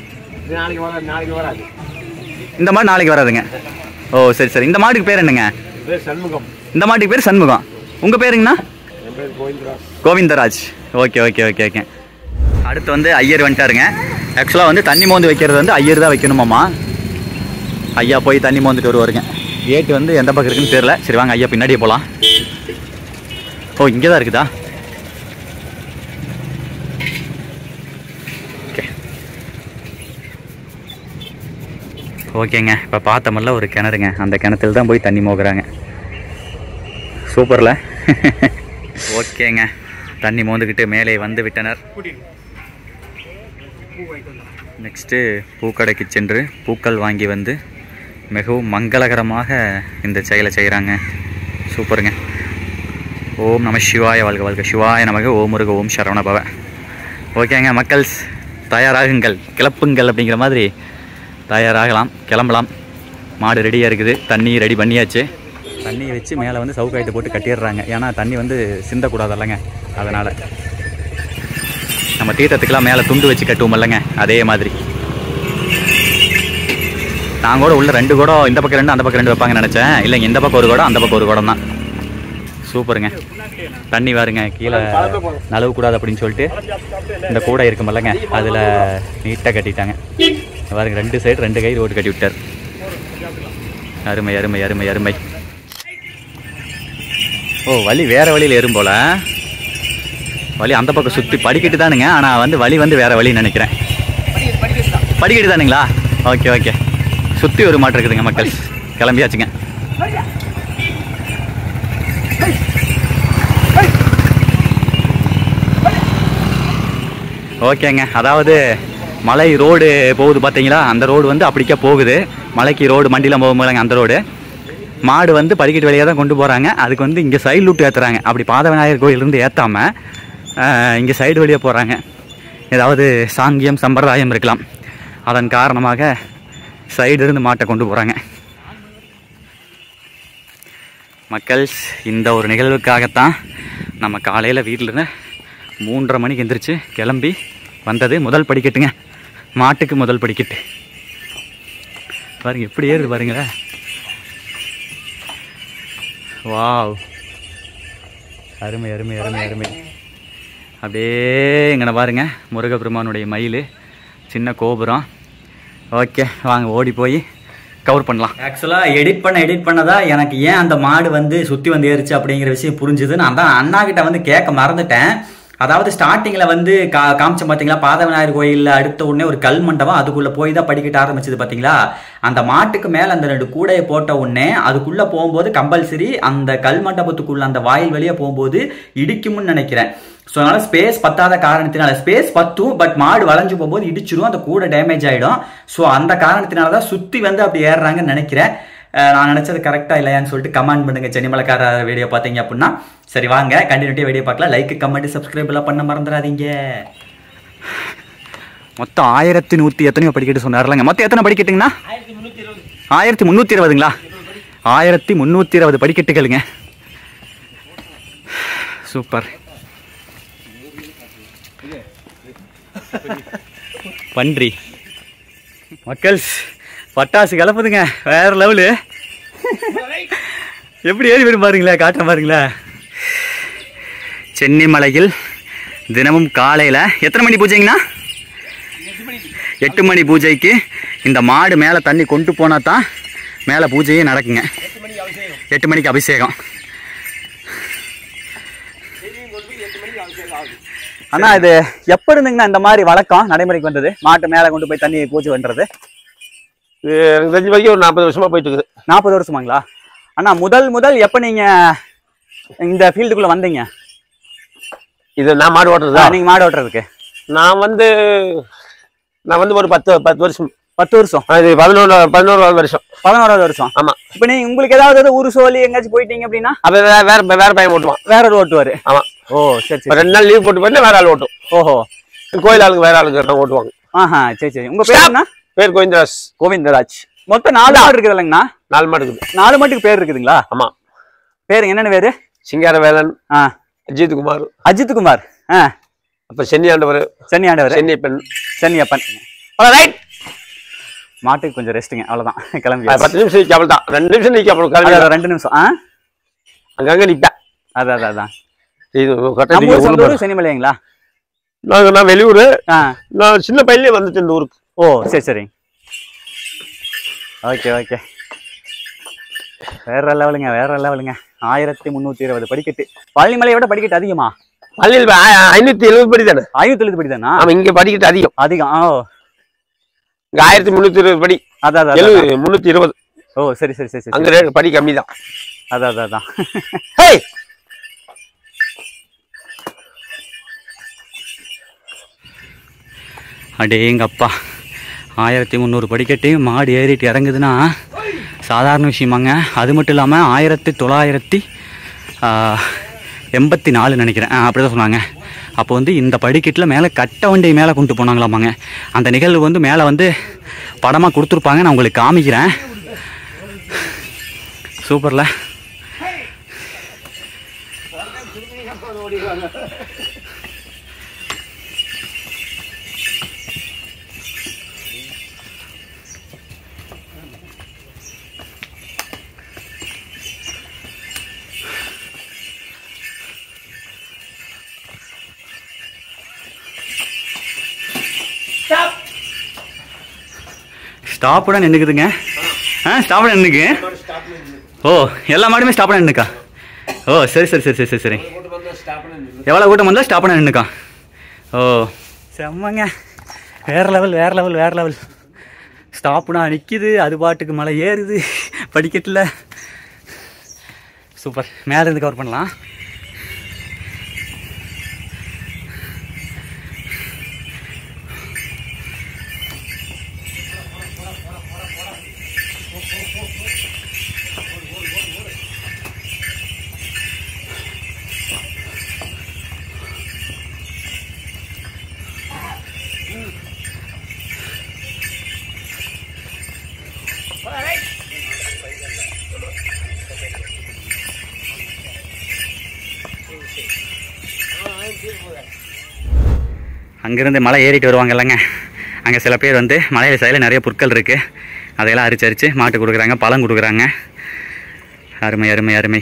இந்த மாடு நாளைக்கு வராதுங்க. ஓ சரி சரி. இந்த மாட்டுக்கு பேர் என்னங்க? இந்த மாட்டுக்கு பேர் சண்முகம். உங்கள் பேருங்கண்ணா? Govindaraj. Okay okay okay okay. அடுத்து வந்து ஐயர் வந்துட்டாருங்க. ஆக்சுவலாக வந்து தண்ணி மோந்து வைக்கிறது வந்து ஐயர் தான் வைக்கணுமாம்மா. ஐயா போய் தண்ணி மோந்துட்டு வருவாருங்க. கேட்டு வந்து எந்த பக்கம் இருக்குன்னு தெரியல. சரி வாங்க ஐயா பின்னாடியே போகலாம். ஓ இங்கே தான் இருக்குதா? ஓகே ஓகேங்க. இப்போ பார்த்த மாதிரில ஒரு கிணறுங்க. அந்த கிணத்துல தான் போய் தண்ணி மோகுறாங்க. சூப்பரில். ஓகேங்க. தண்ணி மோந்துக்கிட்டு மேலே வந்து விட்டனர். நெக்ஸ்ட்டு பூக்கடைக்கு சென்று பூக்கள் வாங்கி வந்து மிகவும் மங்களகரமாக இந்த செயலை செய்கிறாங்க. சூப்பருங்க. ஓம் நம சிவாய வாழ்க வாழ்க, சிவாய நமக, ஓம் முருக, ஓம் சரவண பவ. ஓகேங்க மக்கள்ஸ், தயாராகுங்கள், கிளப்புங்கள் அப்படிங்கிற மாதிரி தயாராகலாம், கிளம்பலாம். மாடு ரெடியாக இருக்குது. தண்ணி ரெடி பண்ணியாச்சு. தண்ணியை வச்சு மேலே வந்து சவுக்காயத்தை போட்டு கட்டிடுறாங்க. ஏன்னா தண்ணி வந்து சிந்தக்கூடாதல்லங்க, அதனால். நம்ம தீர்த்தத்துக்கெலாம் மேலே துண்டு வச்சு கட்டுவோம் இல்லைங்க, அதே மாதிரி. நான் கூட உள்ள ரெண்டு குடம், இந்த பக்கம் ரெண்டு அந்த பக்கம் ரெண்டு வைப்பாங்கன்னு நினச்சேன். இல்லைங்க, இந்த பக்கம் ஒரு குடம் அந்த பக்கம் ஒரு குடம் தான். சூப்பருங்க. தண்ணி வாருங்க, கீழே நழுவக்கூடாது அப்படின்னு சொல்லிட்டு இந்த கூடை இருக்குமில்லங்க, அதில் நீட்டாக கட்டிட்டாங்க. பாருங்க, ரெண்டு சைடு ரெண்டு கை ரோடு கட்டி விட்டார். அருமை அருமை அருமை அருமை. ஓ வழி வேறு வழியில் ஏறும் போல். வழி அந்த பக்கம் சுற்றி படிக்கட்டு தானுங்க. ஆனால் வந்து வழி வந்து வேறு வழின்னு நினைக்கிறேன். படிக்கட்டு தானுங்களா? Okay okay. சுற்றி ஒரு மாட்டு இருக்குதுங்க மக்கள். கிளம்பியாச்சுங்க. ஓகேங்க. அதாவது மலை ரோடு போகுது பார்த்தீங்களா, அந்த ரோடு வந்து அப்படிக்கா போகுது. மலைக்கு ரோடு மண்டிலாம் போகும்போதுங்க அந்த ரோடு. மாடு வந்து படிக்கட்டு வழியாக தான் கொண்டு போகிறாங்க. அதுக்கு வந்து இங்கே சைடு லூட்டு ஏற்றுறாங்க. அப்படி பாத விநாயகர் கோயிலிருந்து ஏற்றாமல் இங்கே சைடு வழியாக போகிறாங்க. ஏதாவது சாங்கியம் சம்பிரதாயம் இருக்கலாம், அதன் காரணமாக சைடு இருந்து மாட்டை கொண்டு போகிறாங்க. மக்கள்ஸ், இந்த ஒரு நிகழ்வுக்காகத்தான் நம்ம காலையில் வீட்டில் மூன்றரை மணிக்கு எந்திரிச்சு கிளம்பி வந்தது. முதல் படிக்கட்டுங்க, மாட்டுக்கு முதல் படிக்கட்டு. பாருங்க எப்படி ஏறுது பாருங்களேன். வாவ், அருமை அருமை அருமை அருமை. அப்படியே இங்கே பாருங்க, முருகப்பெருமானுடைய மயில், சின்ன கோபுரம். ஓகே வாங்க ஓடி போய் கவர் பண்ணலாம். ஆக்சுவலாக எடிட் பண்ண எடிட் பண்ணதா எனக்கு ஏன் அந்த மாடு வந்து சுற்றி வந்து ஏறிச்சு அப்படிங்கிற விஷயம் புரிஞ்சுது. நான் தான் அண்ணா கிட்ட வந்து கேட்க மறந்துட்டேன். அதாவது ஸ்டார்டிங்கில் வந்து கா காமிச்சோம் பார்த்தீங்களா, பாத விநாயகர் கோயிலில் அடுத்த உடனே ஒரு கல் மண்டபம், அதுக்குள்ளே போய் தான் படிக்கட்ட ஆரம்பிச்சது பார்த்தீங்களா. அந்த மாட்டுக்கு மேலே அந்த ரெண்டு கூடையை போட்ட உடனே அதுக்குள்ளே போகும்போது கம்பல்சரி அந்த கல் மண்டபத்துக்குள்ள அந்த வாயில் வழியாக போகும்போது இடிக்கும்னு நினைக்கிறேன். ஸோ அதனால் ஸ்பேஸ் பத்தாத காரணத்தினால, ஸ்பேஸ் பத்தும் பட் மாடு வளைஞ்சு போகும்போது இடிச்சிடும், அந்த கூடை டேமேஜ் ஆகிடும். ஸோ அந்த காரணத்தினால தான் சுற்றி வந்து அப்படி ஏறுறாங்கன்னு நினைக்கிறேன். நான் நினச்சது கரெக்டாக இல்லையான்னு சொல்லிட்டு கமெண்ட் பண்ணுங்க. சென்னிமலைக்கார வீடியோ பார்த்தீங்க அப்படின்னா. சரி வாங்க கண்டினியூட்டிவ் வீடியோ பார்க்கலாம். லைக் கமெண்ட் சப்ஸ்கிரைப் எல்லாம் பண்ண மறந்துடாதீங்க. மொத்தம் ஆயிரத்தி நூற்றி எத்தனையோ படிக்கட்டு சொன்னார்லங்க. மொத்தம் எத்தனை படிக்கட்டுங்கண்ணா? ஆயிரத்தி முந்நூற்றி இருபதுங்களா? ஆயிரத்தி முந்நூற்றி இருபது படிக்கட்டுகளுங்க. சூப்பர். பன்றி மக்கள்ஸ், பட்டாசு கலப்புதுங்க வேற லெவலு. எப்படி ஏறி வரும் பாருங்களேன், காட்ட பாருங்களேன். சென்னிமலையில் தினமும் காலையில் எத்தனை மணி பூஜைங்கண்ணா? எட்டு மணி பூஜைக்கு இந்த மாடு மேலே தண்ணி கொண்டு போனால் தான் மேலே பூஜையே நடக்குங்க. எட்டு மணிக்கு அபிஷேகம். அண்ணா இது எப்போ இருந்துங்கண்ணா இந்த மாதிரி வழக்கம் நடைமுறைக்கு வந்தது, மாட்டு மேலே கொண்டு போய் தண்ணி பூஜை பண்ணுறது? எனக்கு தெரிஞ்ச வரைக்கும் ஒரு நாற்பது வருஷமா போயிட்டு இருக்குது. நாற்பது வருஷமாங்களா? அண்ணா முதல் முதல் எப்போ நீங்கள் இந்த ஃபீல்டுக்குள்ளே வந்தீங்க? இது நான் மாடு ஓட்டுறதா? நீங்கள் மாடு ஓட்டுறதுக்கு நான் வந்து நான் வந்து ஒரு பத்து பத்து வருஷம் பத்து வருஷம் இது பதினோரு பதினோராவது வருஷம் பதினோராவது வருஷம். ஆமா. இப்போ நீங்க உங்களுக்கு ஏதாவது ஊரு சோழி எங்கேயாச்சும் போயிட்டீங்க அப்படின்னா அப்ப வேற வேற வேற பையன் ஓட்டுவான், வேற ஒரு ஓட்டுவாரு. ஆமா. ஓ சரி சரி. ரெண்டு நாள் லீவ் போட்டு போயிட்டு வேற ஆள் ஓட்டும். ஓஹோ, கோயில் ஆளுக்கு வேற ஆளுக்கு ஓட்டுவாங்க. ஆஹா சரி சரி. உங்க பேர் என்ன? பேர் கோவிந்தராஜ். கோவிந்தராஜ். மொத்தம் நாலு மாடு இருக்குது இல்லைங்கண்ணா? நாலு மாடு இருக்குது. நாலு மாட்டுக்கு பேர் இருக்குதுங்களா? ஆமா. பேரு என்னென்ன பேரு? சிங்காரவேலன், ஆ அஜித் குமார், அஜித் குமார், ஆ அப்ப சென்னி ஆண்டவர், சென்னி ஆண்டவர், சென்னியப்பன், சென்னியப்பன். ரைட். மாட்டுக்கு கொஞ்சம் ரெஸ்ட்டுங்க, அவ்வளோதான். கிளம்பி பத்து நிமிஷம் நிற்க அவள் தான், ரெண்டு நிமிஷம் நிற்க அப்புறம் கிளம்பி ரெண்டு நிமிஷம். ஆ அங்கங்க நிற்பேன். அதான் அதான் அதான். இது நம்ம ஊர் சொந்த ஊர் சென்னிமலைங்களா? நாங்கள் நான் வெளியூர். ஆ நான் சின்ன பையன்லேயே வந்துட்டு இந்த ஊருக்கு. ஓ சரி சரி. Okay okay. வேற லெவலுங்க, வேற லெவலுங்க. ஆயிரத்தி முந்நூற்றி இருபது படிக்கட்டு. பழனிமலையை விட படிக்கட்டு அதிகமா? பள்ளியில் ஐநூற்றி எழுபது படி தானே? ஐநூற்றி எழுபது படி தானா? ஆமாம், இங்கே படிக்கட்டு அதிகம். அதிகம். ஓ இங்கே ஆயிரத்தி முந்நூற்றி இருபது படி. அதான் அதான். எழுபது முந்நூற்றி இருபது. ஓ சரி சரி சரி சரி. அங்கே ரேட் படி கம்மி தான். அதான் அதான் அதான். ஹேய் அடேங்கப்பா, ஆயிரத்தி முந்நூறு படிக்கட்டையும் மாடு ஏறிட்டு இறங்குதுன்னா சாதாரண விஷயமாங்க. அது மட்டும் இல்லாமல் ஆயிரத்தி தொள்ளாயிரத்தி எண்பத்தி நாலு நினைக்கிறேன், அப்படி தான் சொன்னாங்க. அப்போ வந்து இந்த படிக்கட்டில் மேலே கட்ட வண்டி மேலே கொண்டு போனாங்களாமாங்க. அந்த நிகழ்வு வந்து மேலே வந்து படமாக கொடுத்துருப்பாங்க, நான் உங்களுக்கு காமிக்கிறேன். சூப்பரில். ஸ்டாப்போட நின்றுக்குதுங்க. ஆ ஸ்டாப்போட நின்றுக்கு. ஓ எல்லா மாடுமே ஸ்டாப்போட நின்றுக்கா? ஓ சரி சரி சரி சரி சரி சரி. எவ்வளோ கூட்டம் வந்தால் ஸ்டாப்போட நின்றுக்கா? ஓ செம்மங்க. வேற லெவல் வேற லெவல் வேற லெவல். ஸ்டாப்புனா நிற்கிது, அது பாட்டுக்கு மலை ஏறுது படிக்கட்டில். சூப்பர். மேலே இருந்து கவர் பண்ணலாம். அங்கேருந்து மலை ஏறிட்டு வருவாங்க இல்லைங்க, அங்கே சில பேர் வந்து மலையில் சைடில் நிறைய புற்கள் இருக்குது, அதையெல்லாம் அரிச்சு அரிச்சு மாட்டு கொடுக்குறாங்க, பழம் கொடுக்குறாங்க. அருமை அருமை அருமை.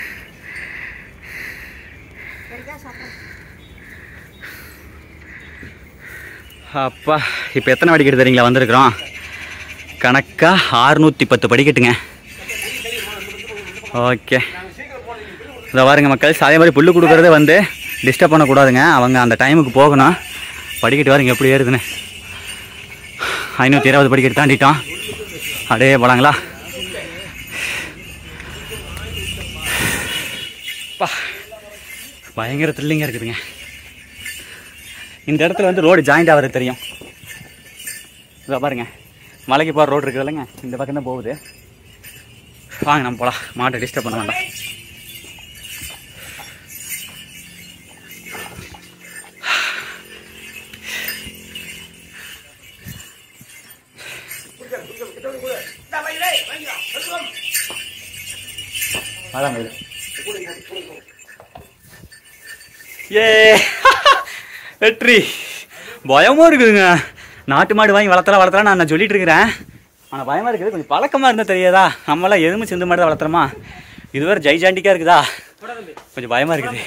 அப்பா இப்போ எத்தனை படிக்கட்டு தெரியுங்களா வந்திருக்கிறோம்? கணக்காக ஆறுநூற்றி பத்து படிக்கட்டுங்க. ஓகே, இதை பாருங்க மக்கள். அதே மாதிரி புல்லு கொடுக்குறதே வந்து டிஸ்டர்ப் பண்ணக்கூடாதுங்க, அவங்க அந்த டைமுக்கு போகணும். படிக்கட்டு பாருங்க எப்படி ஏறுதுன்னு. ஐநூற்றி இருபது படிக்கட்டு தாண்டிட்டோம். அப்படியே போலாங்களா? பா பயங்கர த்ரில்லிங்காக இருக்குதுங்க. இந்த இடத்துல வந்து ரோடு ஜாயிண்ட் ஆகிறது தெரியும். இதை பாருங்க, மலைக்கு போகிற ரோடு இருக்குது இல்லைங்க, இந்த பக்கம் தான் போகுது. வாங்க நம்ம போகலாம், மாட்டை டிஸ்டர்ப் பண்ண வேண்டாம். ஏ வெற்றி. பயமாக இருக்குதுங்க. நாட்டு மாடு வாங்கி வளர்த்தலாம் வளர்த்தலாம் நான் நான் சொல்லிட்டு இருக்கிறேன். ஆனால் பயமாக இருக்குது. கொஞ்சம் பழக்கமாக இருந்தால் தெரியாதா? நம்மளாம் எதுவுமே சிந்து மாடு தான் வளர்த்துறோமா, இது வேறு ஜெய்ஜாண்டிக்காக இருக்குதா, கொஞ்சம் பயமாக இருக்குது.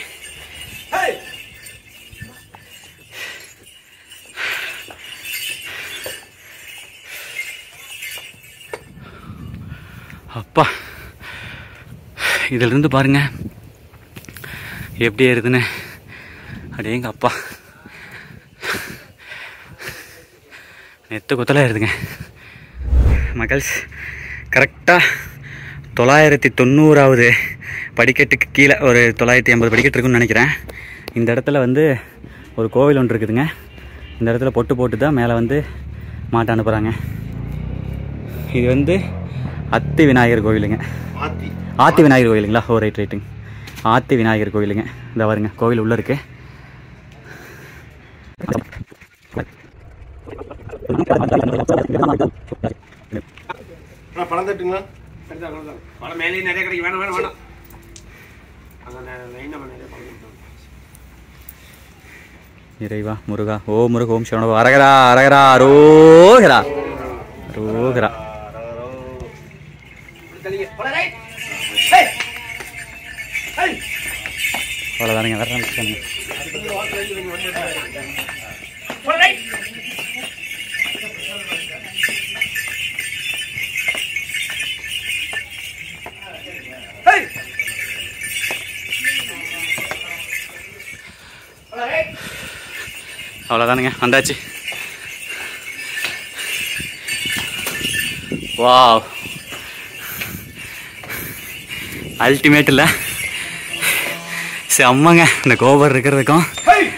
அப்பா இதிலிருந்து பாருங்க எப்படி ஏறுதுன்னு. அடேங்க அப்பா, நெத்து கொத்தலாக ஏறுதுங்க மக்கள்ஸ். கரெக்டாக தொள்ளாயிரத்தி தொண்ணூறாவது படிக்கட்டுக்கு கீழே ஒரு தொள்ளாயிரத்தி ஐம்பது படிக்கட்டு இருக்குன்னு நினைக்கிறேன். இந்த இடத்துல வந்து ஒரு கோவில் ஒன்று இருக்குதுங்க. இந்த இடத்துல பொட்டு போட்டு தான் மேலே வந்து மாட்டை அனுப்புகிறாங்க. இது வந்து அத்தி விநாயகர் கோவிலுங்க. ஆத்தி விநாயகர் கோயிலுங்களா? ஓ ரைட் ரைட்டுங்க. ஆத்தி விநாயகர் கோவிலுங்க. இந்த பாருங்க கோவில் உள்ளே இருக்கு. பழம் தட்டுங்களா? பழம் மேலே நிறைய கிடைக்கும். வேணாம் வேணாம் வேணாம். இறைவா முருகா ஓ முருக ஓம் சரவண அரகரா அரகரா அரோகரா அரோகரா. அவ்வளோதானுங்க வேற நினைச்சானுங்க. அவ்வளோதானுங்க வந்தாச்சு. வாவ் அல்டிமேட் இல்லை செம்மங்க. இந்த கோபுரம் இருக்கிறதுக்கும்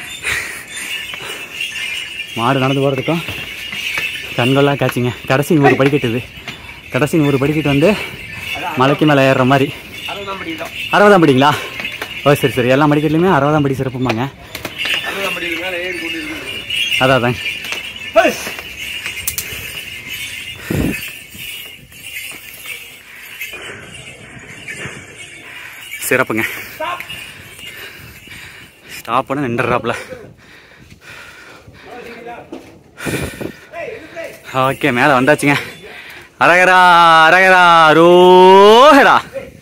மாடு நடந்து போகிறதுக்கும் கண்கொள்ளா காட்சிங்க. கடைசி நூறு படிக்கட்டு இது. கடைசி நூறு படிக்கட்டு வந்து மலைக்கு மேலே ஏறுற மாதிரி. அறுபதாம் படிங்களா? ஓ சரி சரி. எல்லா படிக்கட்டுலையுமே அறுபதாம் படி சிறப்புமாங்க. அதான் அதாங்க சிறப்புங்க. ஸ்டாப் பண்ண நின்றுறாப்புல. ஓகே மேலே வந்தாச்சுங்க. அரகரா அரகரா ரோஹரா.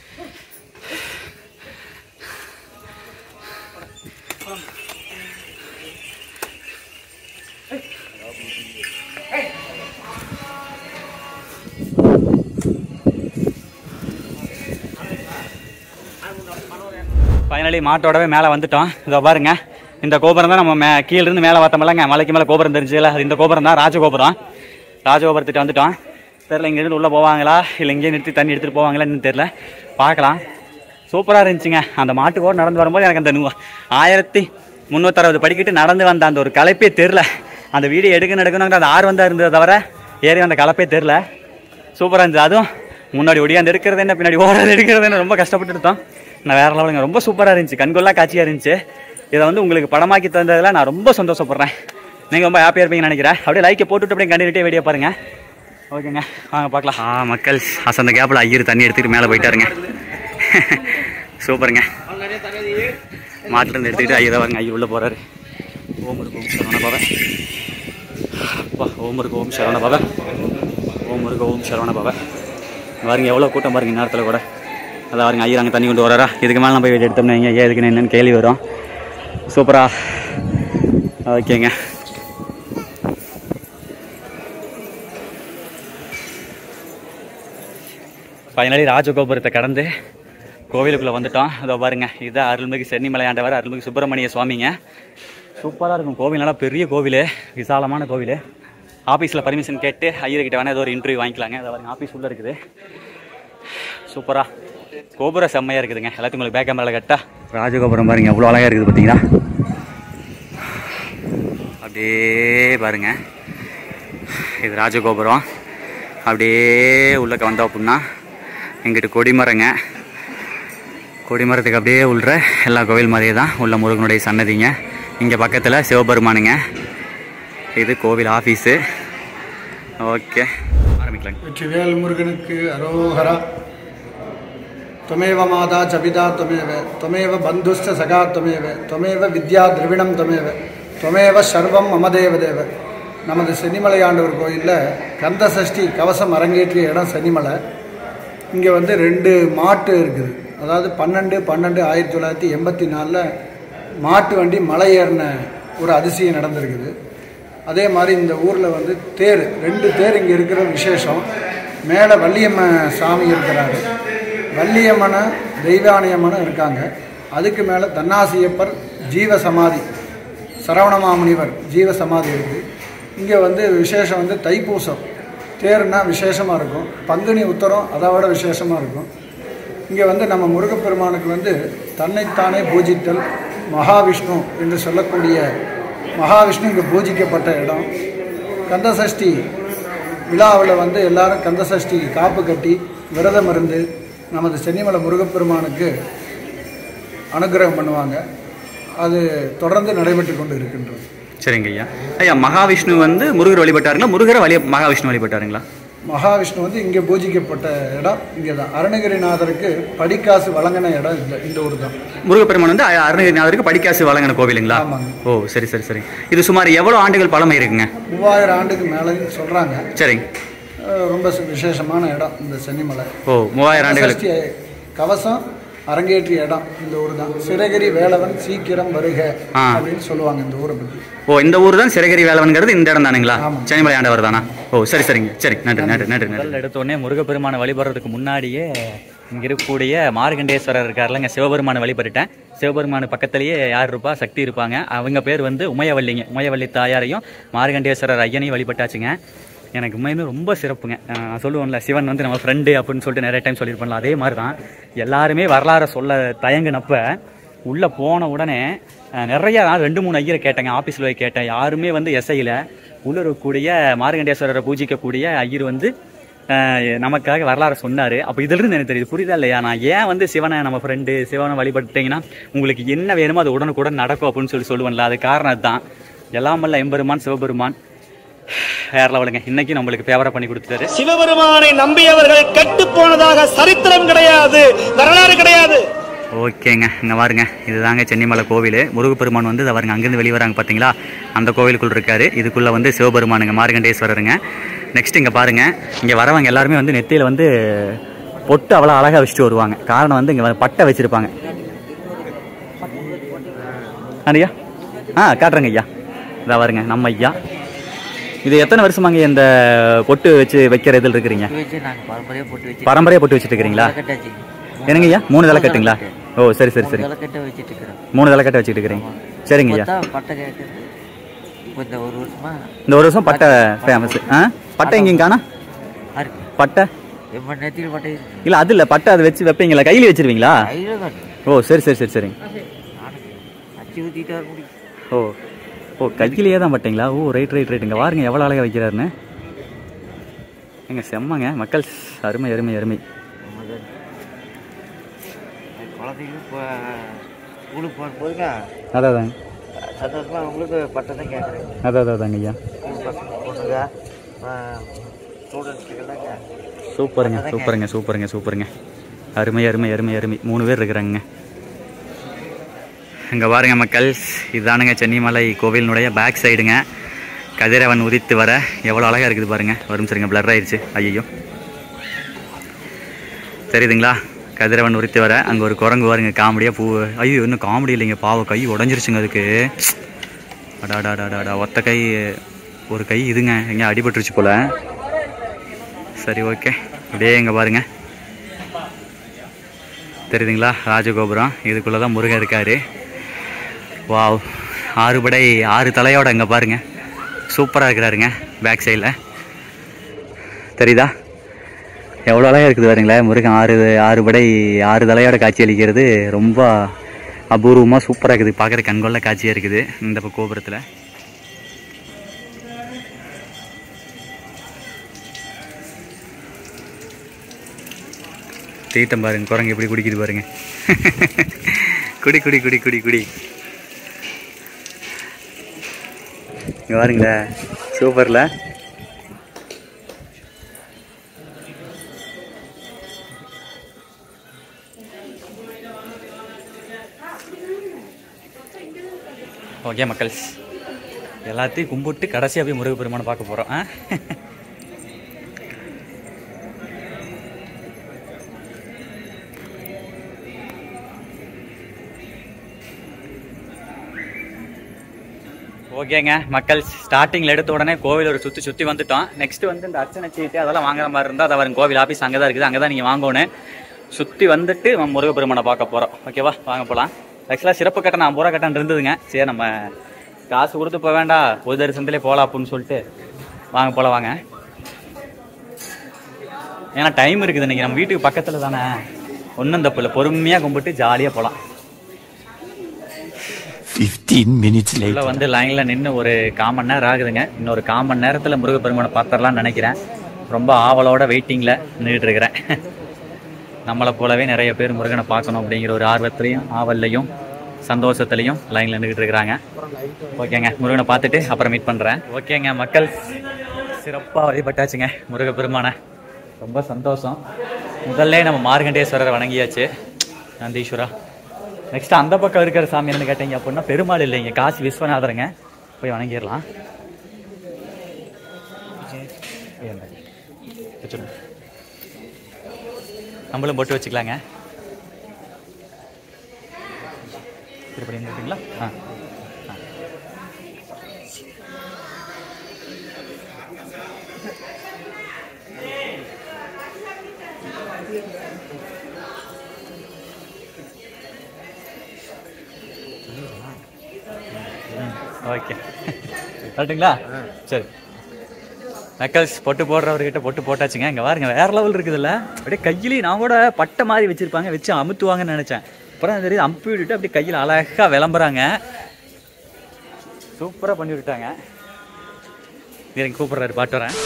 ஃபைனலி மாட்டோடவே மேலே வந்துட்டோம். இதோ பாருங்க, இந்த கோபுரம் தான் நம்ம மே கீழிருந்து மேலே பார்த்தோம்லங்க, மலைக்கு மேலே கோபுரம் தெரிஞ்சுல, அது இந்த கோபுரம் தான் ராஜகோபுரம். ராஜகோபுரத்திட்ட வந்துட்டோம். தெரில இங்கேருந்து உள்ளே போவாங்களா இல்லை இங்கேயே நிறுத்தி தண்ணி எடுத்துகிட்டு போவாங்களான்னு தெரில, பார்க்கலாம். சூப்பராக இருந்துச்சுங்க. அந்த மாட்டுக்கோடு நடந்து வரும்போது எனக்கு அந்த நூ ஆயிரத்தி முந்நூற்றறுபது படிக்கிட்டு நடந்து வந்த அந்த ஒரு களைப்பே தெரில. அந்த வீடியோ எடுக்கணும் எடுக்கணுங்கிற அந்த ஆர்வம் தான் இருந்ததை தவிர ஏறி வந்த களைப்பே தெரில. சூப்பராக இருந்துச்சு. அதுவும் முன்னாடி ஒடியாந்து எடுக்கிறது என்ன பின்னாடி ஓடுறது எடுக்கிறது என்ன ரொம்ப கஷ்டப்பட்டு எடுத்தோம். நான் வேறு லெவலுங்க. ரொம்ப சூப்பராக இருந்துச்சு, கண்கொள்ளா காட்சியாக இருந்துச்சு. இதை வந்து உங்களுக்கு படமாக்கி தந்ததில் நான் ரொம்ப சந்தோஷப்படுறேன். நீங்கள் ரொம்ப ஹாப்பியாக இருப்பீங்கன்னு நினைக்கிறேன். அப்படியே லைக்கை போட்டுவிட்டு அப்படியே கண்டினியூட்டே வீடியோ பாருங்கள். ஓகேங்க வாங்க பார்க்கலாம். ஆ மக்கள் அசந்த கேப்பில் ஐயர் தண்ணி எடுத்துகிட்டு மேலே போயிட்டாருங்க. சூப்பருங்க. மாட்டிலேருந்து எடுத்துக்கிட்டு ஐயர் வாங்க. ஐயர் உள்ளே போகிறாரு. ஓம் இருக்கு ஓம் சரவண பவ. அப்பா ஓம் இருக்கு ஓம் சரவண பவ. ஓம் இருக்கு ஓம் சரவண பவ. பாருங்க எவ்வளோ கூட்டம் பாருங்க நேரத்தில் கூட. அதான் பாருங்க ஐயர் அங்கே தண்ணி கொண்டு வராரா. இதுக்கு மேலே நம்ம போய் எடுத்தோம்னா இங்கே ஏன் எதுக்குன்னு என்னென்னு கேள்வி வரும். சூப்பரா ஓகேங்க. ஃபைனலி ராஜகோபுரத்தை கடந்து கோவிலுக்குள்ளே வந்துட்டோம். அதோ பாருங்க, இதுதான் அருள்மிகு சென்னிமலை ஆண்டவர் அருள்மிகு சுப்பிரமணிய சுவாமிங்க. சூப்பராக இருக்கும் கோவில், நல்லா பெரிய கோவில், விசாலமான கோவில். ஆஃபீஸில் பர்மிஷன் கேட்டு ஐயர்கிட்ட வேணால் ஏதோ ஒரு இன்டர்வியூ வாங்கிக்கலாங்க. அதை பாருங்க ஆஃபீஸ் உள்ளே இருக்குது. சூப்பராக கோபுரம் செம்மையாக இருக்குதுங்க. எல்லாத்தையும் உங்களுக்கு பேக் கேமராவில் கட்டா ராஜகோபுரம் பாருங்க எவ்வளோ அழகாக இருக்குது பார்த்தீங்களா. அப்படியே பாருங்க, இது ராஜகோபுரம். அப்படியே உள்ளக்க வந்தோம் அப்படின்னா எங்கிட்ட கொடிமரங்க. கொடிமரத்துக்கு அப்படியே உள்ள எல்லா கோவில் மாதிரியே தான் உள்ள முருகனுடைய சன்னதிங்க. இங்கே பக்கத்தில் சிவபெருமானுங்க. இது கோவில் ஆஃபீஸு. ஓகே ஆரம்பிக்கலாங்க. வெற்றிவேல் முருகனுக்கு அரோகரா. त्वमेव माता च पिता त्वमेव त्वमेव बन्धुश्च सखा त्वमेव त्वमेव विद्या द्रविणं त्वमेव त्वमेव सर्वं मम देव देव. நமது சென்னிமலை ஆண்டவர் கோயிலில் கந்த சஷ்டி கவசம் அரங்கேற்றிய இடம் சென்னிமலை. இங்கே வந்து ரெண்டு மாட்டு இருக்குது. அதாவது பன்னெண்டு பன்னெண்டு ஆயிரத்தி தொள்ளாயிரத்தி எண்பத்தி நாலில் மாட்டு வண்டி மலை ஏறின ஒரு அதிசயம் நடந்திருக்குது. அதே மாதிரி இந்த ஊரில் வந்து தேர், ரெண்டு தேர் இங்கே இருக்கிற விசேஷம். மேலே வள்ளியம்ம சாமி இருக்கிறாரு, வள்ளியம்மனை தெய்வானியம்மனும் இருக்காங்க. அதுக்கு மேலே தன்னாசியப்பர் ஜீவ சமாதி, சரவணமாமுனிவர் ஜீவ சமாதி இருக்குது. இங்கே வந்து விசேஷம் வந்து தைப்பூசம் தேர்னா விசேஷமாக இருக்கும். பங்குனி உத்தரம் அதை விட விசேஷமாக இருக்கும். இங்கே வந்து நம்ம முருகப்பெருமானுக்கு வந்து தன்னைத்தானே பூஜித்தல் மகாவிஷ்ணு என்று சொல்லக்கூடிய மகாவிஷ்ணு இங்கே பூஜிக்கப்பட்ட இடம். கந்தசஷ்டி விழாவில் வந்து எல்லாரும் கந்தசஷ்டி காப்பு கட்டி விரதம் இருந்து நமது சென்னிமலை முருகப்பெருமானுக்கு அனுகிரகம் பண்ணுவாங்க. அது தொடர்ந்து நடைபெற்று கொண்டு இருக்கின்றது. சரிங்க ஐயா. ஐயா மகாவிஷ்ணு வந்து முருகர் வழிபட்டாருங்களா, முருகரை வழி மகாவிஷ்ணு வழிபட்டாருங்களா? மகாவிஷ்ணு வந்து இங்கே பூஜிக்கப்பட்ட இடம் இங்கே தான். அருணகிரிநாதருக்கு படிக்காசு வழங்கின இடம் இல்லை, இந்த ஊர் தான். முருகப்பெருமான் வந்து அருணகிரிநாதருக்கு படிக்காசு வழங்கின கோவிலுங்களா? ஆமாங்க. ஓ சரி சரி சரி. இது சுமார் எவ்வளோ ஆண்டுகள் பழமை இருக்குங்க? மூவாயிரம் ஆண்டுக்கு மேலேன்னு சொல்கிறாங்க. சரிங்க. ரொம்ப விசேஷமான இடம் இந்த சென்னிமலை. ஓ மூவாயிரம் ஆண்டுகளுக்கு கவசம் அரங்கேற்றிய இடம் இந்த ஊர் தான். சிறகிரி வேலவன் சீக்கிரம் வருக அப்படின்னு சொல்லுவாங்க இந்த ஊரை பற்றி. ஓ இந்த ஊர் தான் சிறகிரி வேலவன்கிறது இந்த இடம் தானுங்களா? சென்னிமலை ஆண்டவர் தானா? ஓ சரி சரிங்க. சரி நன்றி நன்றி நன்றி நன்றி. எடுத்தோடனே முருகப்பெருமானை வழிபடுறதுக்கு முன்னாடியே இங்கே இருக்கக்கூடிய மார்கண்டேஸ்வரர் இருக்காருலங்க, சிவபெருமானை வழிபட்டுட்டேன். சிவபெருமானு பக்கத்துலேயே யார் இருப்பா? சக்தி இருப்பாங்க. அவங்க பேர் வந்து உமையவல்லிங்க. உமையவல்லி தாயாரையும் மார்கண்டேஸ்வரர் ஐயனையும் வழிபட்டாச்சுங்க. எனக்கு உண்மையுமே ரொம்ப சிறப்புங்க. நான் சொல்லுவேன்ல, சிவன் வந்து நம்ம ஃப்ரெண்டு அப்படின்னு சொல்லிட்டு நிறைய டைம் சொல்லியிருப்பேன்ல, அதே மாதிரி தான் எல்லாருமே வரலாறு சொல்ல தயங்கினப்ப உள்ளே போன உடனே நிறைய நான் ரெண்டு மூணு ஐயரை கேட்டேங்க, ஆஃபீஸில் போய் கேட்டேன். யாருமே வந்து எஸ்ஐயில் உள்ள இருக்கக்கூடிய மார்கண்டேஸ்வரரை பூஜிக்கக்கூடிய ஐயர் வந்து நமக்காக வரலாறு சொன்னார். அப்போ இதிலிருந்து எனக்கு தெரியுது, புரியுதா இல்லையா? நான் ஏன் வந்து சிவனை நம்ம ஃப்ரெண்டு சிவனை வழிபட்டீங்கன்னா உங்களுக்கு என்ன வேணுமோ அது உடனுக்குடன் நடக்கும் அப்படின்னு சொல்லி சொல்லுவேன்ல, அது காரணம் தான். எல்லாமல்ல எம்பெருமான் சிவபெருமான் வேற லெவலுங்க. இன்னைக்கு நம்மளுக்கு ஃபேவரா பண்ணி கொடுத்துட்டாரு. சிவபெருமானை நம்பியவர்கள் கெட்டு போனதாக சரித்திரம் கிடையாது, வரலாறு கிடையாது. ஓகேங்க, இங்கே பாருங்க, இதுதாங்க சென்னிமலை கோவில். முருகப்பெருமான் வந்து அவருங்க அங்கேருந்து வெளியே வராங்க பார்த்தீங்களா, அந்த கோவிலுக்குள் இருக்காரு. இதுக்குள்ளே வந்து சிவபெருமானுங்க மார்கண்டேஸ்வரருங்க. நெக்ஸ்ட் இங்கே பாருங்க, இங்கே வரவங்க எல்லாருமே வந்து நெத்தியில் வந்து பொட்டு அவ்வளோ அழகாக வச்சுட்டு வருவாங்க. காரணம் வந்து இங்கே பட்டை வச்சுருப்பாங்க. ஐயா ஆ காட்டுறேங்க ஐயா, இதான் பாருங்க நம்ம ஐயா. இது எத்தனை வருஷமாங்க இந்த பொட்டு வச்சு வைக்கிற இதில் இருக்கிறீங்க? பரம்பரையாக பொட்டு வச்சுட்டு இருக்கிறீங்களா? என்னங்க ஐயா, மூணு தலை கட்டுங்களா? ஓ சரி சரி சரி, மூணு தலை கட்ட வச்சுட்டு இருக்கிறீங்க. சரிங்க ஐயா. இந்த ஒரு வருஷம் பட்டை ஃபேமஸ். ஆ பட்டை எங்கேயும் காணா? பட்டை இல்லை, அது இல்லை, பட்டை அது வச்சு வைப்பீங்களா? கையில் வச்சிருவீங்களா? ஓ சரி சரி சரி சரிங்க. ஓ ஓ கையிலேயே தான் பட்டீங்களா? Oh right right right. இங்கே பாருங்க எவ்வளோ அழகாக வைக்கிறாருன்னு. எங்க செம்மங்க மக்கள், அருமை அருமை அருமை. அதான் அதான் அதான் அதாங்க ஐயா. சூப்பருங்க சூப்பருங்க சூப்பருங்க சூப்பருங்க. அருமை அருமை அருமை அருமை. மூணு பேர் இருக்கிறாங்க. இங்கே பாருங்க மக்கள், இதுதானுங்க சென்னிமலை கோவிலினுடைய பேக் சைடுங்க. கதிரவன் உதித்து வர எவ்வளோ அழகாக இருக்குது பாருங்கள். வரும் சரிங்க, பிளர் ஆயிடுச்சு. ஐயோ தெரியுதுங்களா? கதிரவன் உதித்து வர அங்கே ஒரு குரங்கு பாருங்க, காமெடியாக பூ. ஐயோ இன்னும் காமெடி இல்லைங்க, பாவம் கை உடஞ்சிருச்சுங்க அதுக்கு. அடாடாடாடாடா, ஒத்த கை, ஒரு கை இதுங்க எங்கே அடிபட்டுருச்சு போல். சரி ஓகே, அப்படியே இங்கே பாருங்க தெரியுதுங்களா ராஜகோபுரம். இதுக்குள்ளே தான் முருகன் இருக்கார். வாவ், ஆறு படை ஆறு தலையோட இங்கே பாருங்கள், சூப்பராக இருக்கிறாருங்க பேக் சைடில். தெரியுதா எவ்வளோ அழகாக இருக்குது பாருங்களேன். முருகன் ஆறு ஆறு படை ஆறு தலையோட காட்சி அளிக்கிறது ரொம்ப அபூர்வமாக சூப்பராக இருக்குது. பார்க்குற கண்கொள்ள காட்சியாக இருக்குது இந்த கோபுரத்தில். தீட்டம் பாருங்க, குரங்கு எப்படி குடிக்குது பாருங்க. குடி குடி குடி குடி குடி. இங்கே பாருங்களேன், சூப்பரில். ஓகே மக்கள், எல்லாத்தையும் கும்பிட்டு கடைசியாக போய் முருகப்பெருமானை பார்க்க போகிறோம். ஆ ஓகேங்க மக்கள், ஸ்டார்டிங்கில் எடுத்த உடனே கோவில் ஒரு சுற்றி சுற்றி வந்துட்டோம். நெக்ஸ்ட் வந்து இந்த அர்ச்சனை சீட்டு அதெல்லாம் வாங்குற மாதிரி இருந்தால் அதை அவன் கோவில் ஆஃபீஸ் அங்கே தான் இருக்குது, அங்கே தான் நீங்கள் வாங்கணும். சுற்றி வந்துட்டு நம்ம முருகப்பெருமானை பார்க்க போகிறோம். ஓகேவா, வாங்க போகலாம். ஆக்சுவலாக சிறப்பு கட்டணம் ஐம்பது ரூபா கட்டணம் இருந்ததுங்க. சரி நம்ம காசு கொடுத்து போக வேண்டாம், ஒரு தரிசனத்திலே போகலாம் அப்படின்னு சொல்லிட்டு வாங்க போகலாம் வாங்க. ஏன்னா டைம் இருக்குது இன்றைக்கி, நம்ம வீட்டுக்கு பக்கத்தில் தானே, ஒன்றும் தப்பு இல்லை. பொறுமையாக கும்பிட்டு ஜாலியாக போகலாம். உள்ள வந்து லைன்ல நின்று ஒரு காமன் நேரம் ஆகுதுங்க. இன்னொரு காமன் நேரத்தில் முருகப்பெருமானை பார்த்துடலாம்னு நினைக்கிறேன். ரொம்ப ஆவலோட வெயிட்டிங்கில் நின்றுட்டு இருக்கிறேன். நம்மளை போலவே நிறைய பேர் முருகனை பார்க்கணும் அப்படிங்கிற ஒரு ஆர்வத்திலையும் ஆவல்லையும் சந்தோஷத்துலையும் லைனில் நின்றுட்டு இருக்கிறாங்க. ஓகேங்க, முருகனை பார்த்துட்டு அப்புறம் மீட் பண்ணுறேன். ஓகேங்க மக்கள், சிறப்பாக வழிபட்டாச்சுங்க முருகப்பெருமான. ரொம்ப சந்தோஷம். முதல்ல நம்ம மார்கண்டேஸ்வரரை வணங்கியாச்சு. நந்தீஸ்வரா. நெக்ஸ்ட் அந்த பக்கம் இருக்கிற சாமி என்னன்னு கேட்டீங்க அப்படின்னா பெருமாள் இல்லைங்க, காசி விஸ்வநாதருங்க. போய் வணங்கிடலாம். நம்மளும் போட்டு வச்சுக்கலாங்க. திருப்படி இருக்கீங்களா? ஆ ஓகே கரெக்டுங்களா? சரி. நக்கல்ஸ் பொட்டு போடுறவர்கிட்ட பொட்டு போட்டாச்சுங்க. இங்கே பாருங்க வேற லெவல் இருக்குதுல்ல. அப்படியே கையிலேயே நான் கூட பட்டை மாதிரி வச்சுருப்பாங்க, வச்சு அமுத்துவாங்கன்னு நினச்சேன். அப்புறம் தெரியுது அம்பி விட்டுட்டு அப்படியே கையில் அழகாக விளம்புறாங்க. சூப்பராக பண்ணி விட்டாங்க. எனக்கு கூப்பிட்றாரு, பாட்டு வரேன்.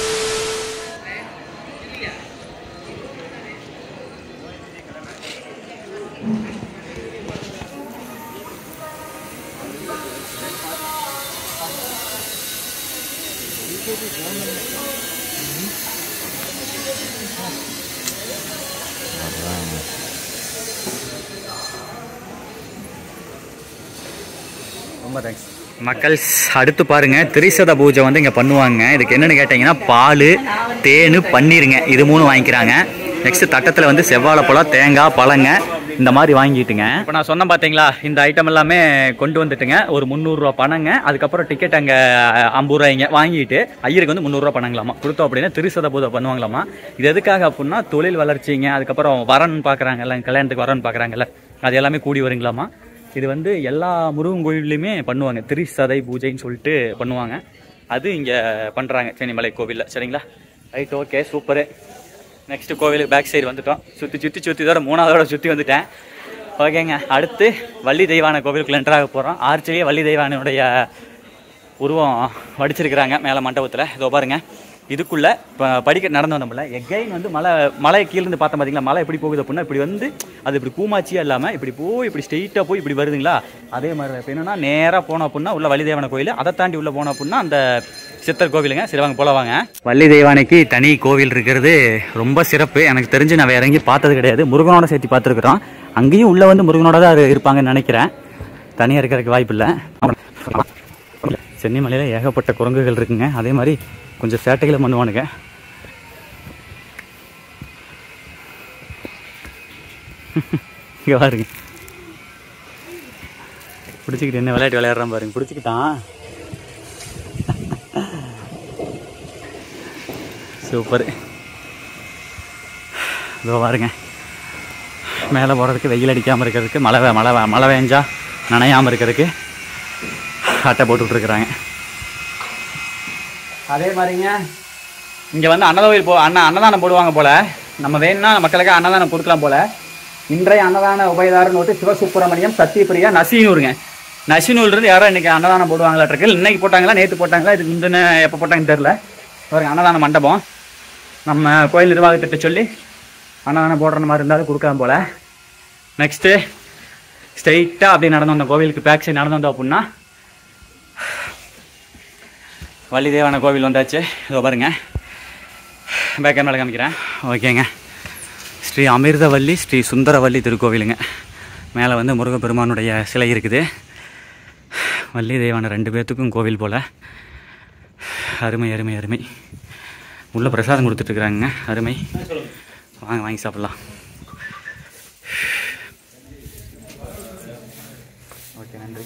ரொம்ப தேங்க்ஸ். மக்கள்ஸ் அடுத்து பாருங்க திரிசத பூஜை வந்து இங்கே பண்ணுவாங்க. இதுக்கு என்னென்னு கேட்டிங்கன்னா பால், தேன், பன்னீருங்க, இது மூணு வாங்கிக்கிறாங்க. நெக்ஸ்ட் தட்டத்தில் வந்து செவ்வாழைப்பழம், தேங்காய், பழங்க இந்த மாதிரி வாங்கிட்டுங்க. இப்போ நான் சொன்னேன் பார்த்தீங்களா, இந்த ஐட்டம் எல்லாமே கொண்டு வந்துட்டுங்க. ஒரு முந்நூறுரூவா பணங்க. அதுக்கப்புறம் டிக்கெட் அங்கே ஐம்பது ரூபாய்ங்க வாங்கிட்டு ஐயருக்கு வந்து முந்நூறுரூவா பணங்களாமா கொடுத்தோம் அப்படின்னா திருசத பூஜை பண்ணுவாங்களாமா. இது எதுக்காக அப்படின்னா தொழில் வளர்ச்சிங்க. அதுக்கப்புறம் வரன் பார்க்குறாங்கல்ல, கல்யாணத்துக்கு வரன் பார்க்குறாங்கல்ல, அது எல்லாமே கூடி வருங்களாமா. இது வந்து எல்லா முருகன் கோயில்லையுமே பண்ணுவாங்க. திரிசதை பூஜைன்னு சொல்லிட்டு பண்ணுவாங்க. அது இங்கே பண்ணுறாங்க சென்னிமலை கோவிலில். சரிங்களா? Right, okay, super. நெக்ஸ்ட் கோவிலுக்கு பேக் சைடு வந்துட்டோம். சுற்றி சுற்றி சுற்றி தவிர மூணாவதோட சுற்றி வந்துட்டேன். ஓகேங்க. அடுத்து வள்ளி தெய்வான கோவிலுக்குள்ள என்ட்ராக போகிறோம். ஆர்ச்சிலேயே வள்ளி தெய்வானுடைய உருவம் வடிச்சிருக்கிறாங்க மேலே மண்டபத்தில். இதோ பாருங்க. இதுக்குள்ளே இப்போ படிக்கட்டு நடந்து வந்தோம்ல, எகைன் வந்து மலை மலை கீழேருந்து பார்த்தோம் பார்த்தீங்களா, மலை எப்படி போகுது அப்படின்னா இப்படி வந்து அது இப்படி கூமாச்சியாக இல்லாமல் இப்படி போய் இப்படி ஸ்ட்ரெயிட்டாக போய் இப்படி வருதுங்களா. அதே மாதிரி இப்போ என்னென்னா நேராக போனோம் அப்படின்னா உள்ள வள்ளி தெய்வான கோயில், அதை தாண்டி உள்ளே போனோம் அப்படின்னா அந்த சித்தர் கோவிலுங்க. சரி வாங்க போல வாங்க. வள்ளி தெய்வானைக்கு தனி கோவில் இருக்கிறது ரொம்ப சிறப்பு. எனக்கு தெரிஞ்சு நான் வேற எங்கேயும் பார்த்தது கிடையாது. முருகனோட சேர்த்து பார்த்துருக்குறோம். அங்கேயும் உள்ளே வந்து முருகனோட தான் இருப்பாங்கன்னு நினைக்கிறேன். தனியாக இருக்கிறதுக்கு வாய்ப்பு இல்லை. சென்னிமலையில் ஏகப்பட்ட குரங்குகள் இருக்குங்க. அதே மாதிரி கொஞ்சம் சேட்டைகளை பண்ணுவானுங்க. இங்கே பாருங்க, பிடிச்சிக்கிட்டு என்ன விளையாட்டு விளையாடுறான் பாருங்க. பிடிச்சிக்கிட்டான். சூப்பர். இதோ பாருங்க, மேலே போகிறதுக்கு வெயில் அடிக்காமல் இருக்கிறதுக்கு, மழை மழை மழை வேஞ்சா நனையாமல் இருக்கிறதுக்கு அட்டை போட்டு விட்ருக்குறாங்க. அதே மாதிரிங்க இங்கே வந்து அன்னதோயில் போ அண்ணா அன்னதானம் போடுவாங்க போல். நம்ம வேணும்னா மக்களுக்கு அன்னதானம் கொடுக்கலாம் போல். இன்றைய அன்னதான உபயதாரர் நோட்டு சிவசுப்பிரமணியம், சத்தியபிரியா, நசீனூருங்க. நசீனூர்லேருந்து யாரோ இன்றைக்கி அன்னதானம் போடுவாங்களாட்டிருக்கு. இன்னைக்கு போட்டாங்களா நேற்று போட்டாங்களா இதுக்கு முந்தின எப்போ போட்டாங்கன்னு தெரில. பாருங்க அன்னதான மண்டபம். நம்ம கோயில் நிர்வாகத்திட்ட சொல்லி அன்னதானம் போடுற மாதிரி இருந்தாலும் கொடுக்கலாம் போல். நெக்ஸ்ட்டு ஸ்ட்ரெயிட்டாக அப்படி நடந்து வந்தோம் கோவிலுக்கு பேக் சைடு நடந்து வந்தோம் அப்படின்னா வள்ளி தெய்வான கோவில் வந்தாச்சு. இதோ பாருங்க, பேக் கேமரா காமிக்கிறேன். ஓகேங்க. ஸ்ரீ அமிர்தவல்லி ஸ்ரீ சுந்தரவல்லி திருக்கோவிலுங்க. மேலே வந்து முருகப்பெருமானுடைய சிலை இருக்குது. வள்ளி தெய்வான ரெண்டு பேர்த்துக்கும் கோவில் போல். அருமை அருமை அருமை. உள்ள பிரசாதம் கொடுத்துட்ருக்குறாங்க. அருமை. வாங்க வாங்கி சாப்பிட்லாம். ஓகே, நன்றி.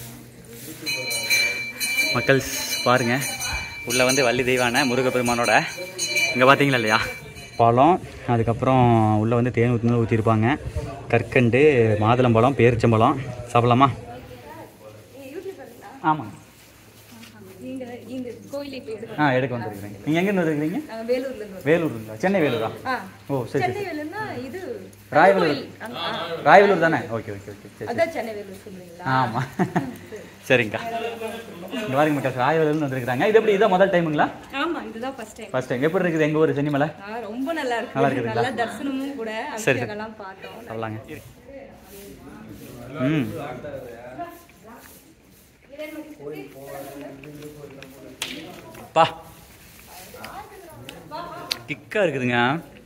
மக்கள் பாருங்கள், உள்ளே வந்து வள்ளி தெய்வான முருகப்பெருமானோட இங்கே பார்த்தீங்களா இல்லையா பழம், அதுக்கப்புறம் உள்ளே வந்து தேன் ஊற்றி ஊற்றிருப்பாங்க. கற்கண்டு, மாதுளம்பழம், பேரிச்சம்பழம். சாப்பிட்லாமா? ஆமாம். ஆ எடுக்க வந்துருக்குறீங்க. நீங்கள் எங்கேருந்து வந்துருக்கிறீங்க? வேலூர்ல. சென்னை வேலூரா? ஓ சரி சரி. ராயவலூர். ராயவலூர் தானே? ஓகே ஓகே ஓகே சரி. ஆமாம் சரிங்கக்கா. இங்கே பாருங்க மக்கள், ராயவலூர்னு வந்துருக்காங்க. இது எப்படி இதான் முதல் டைமுங்களா? ஆமாம், இதுதான் ஃபர்ஸ்ட் டைம். First time. எப்படி இருக்குது எங்கள் ஊர் சென்னிமலை? ரொம்ப நல்லா இருக்கு. நல்லா இருக்குதுங்களா? நல்ல தரிசனமும் கூட. சரி அங்கெல்லாம் பார்த்தோம். சொல்லலாங்க. ம் பா கிக்காக இருக்குதுங்க.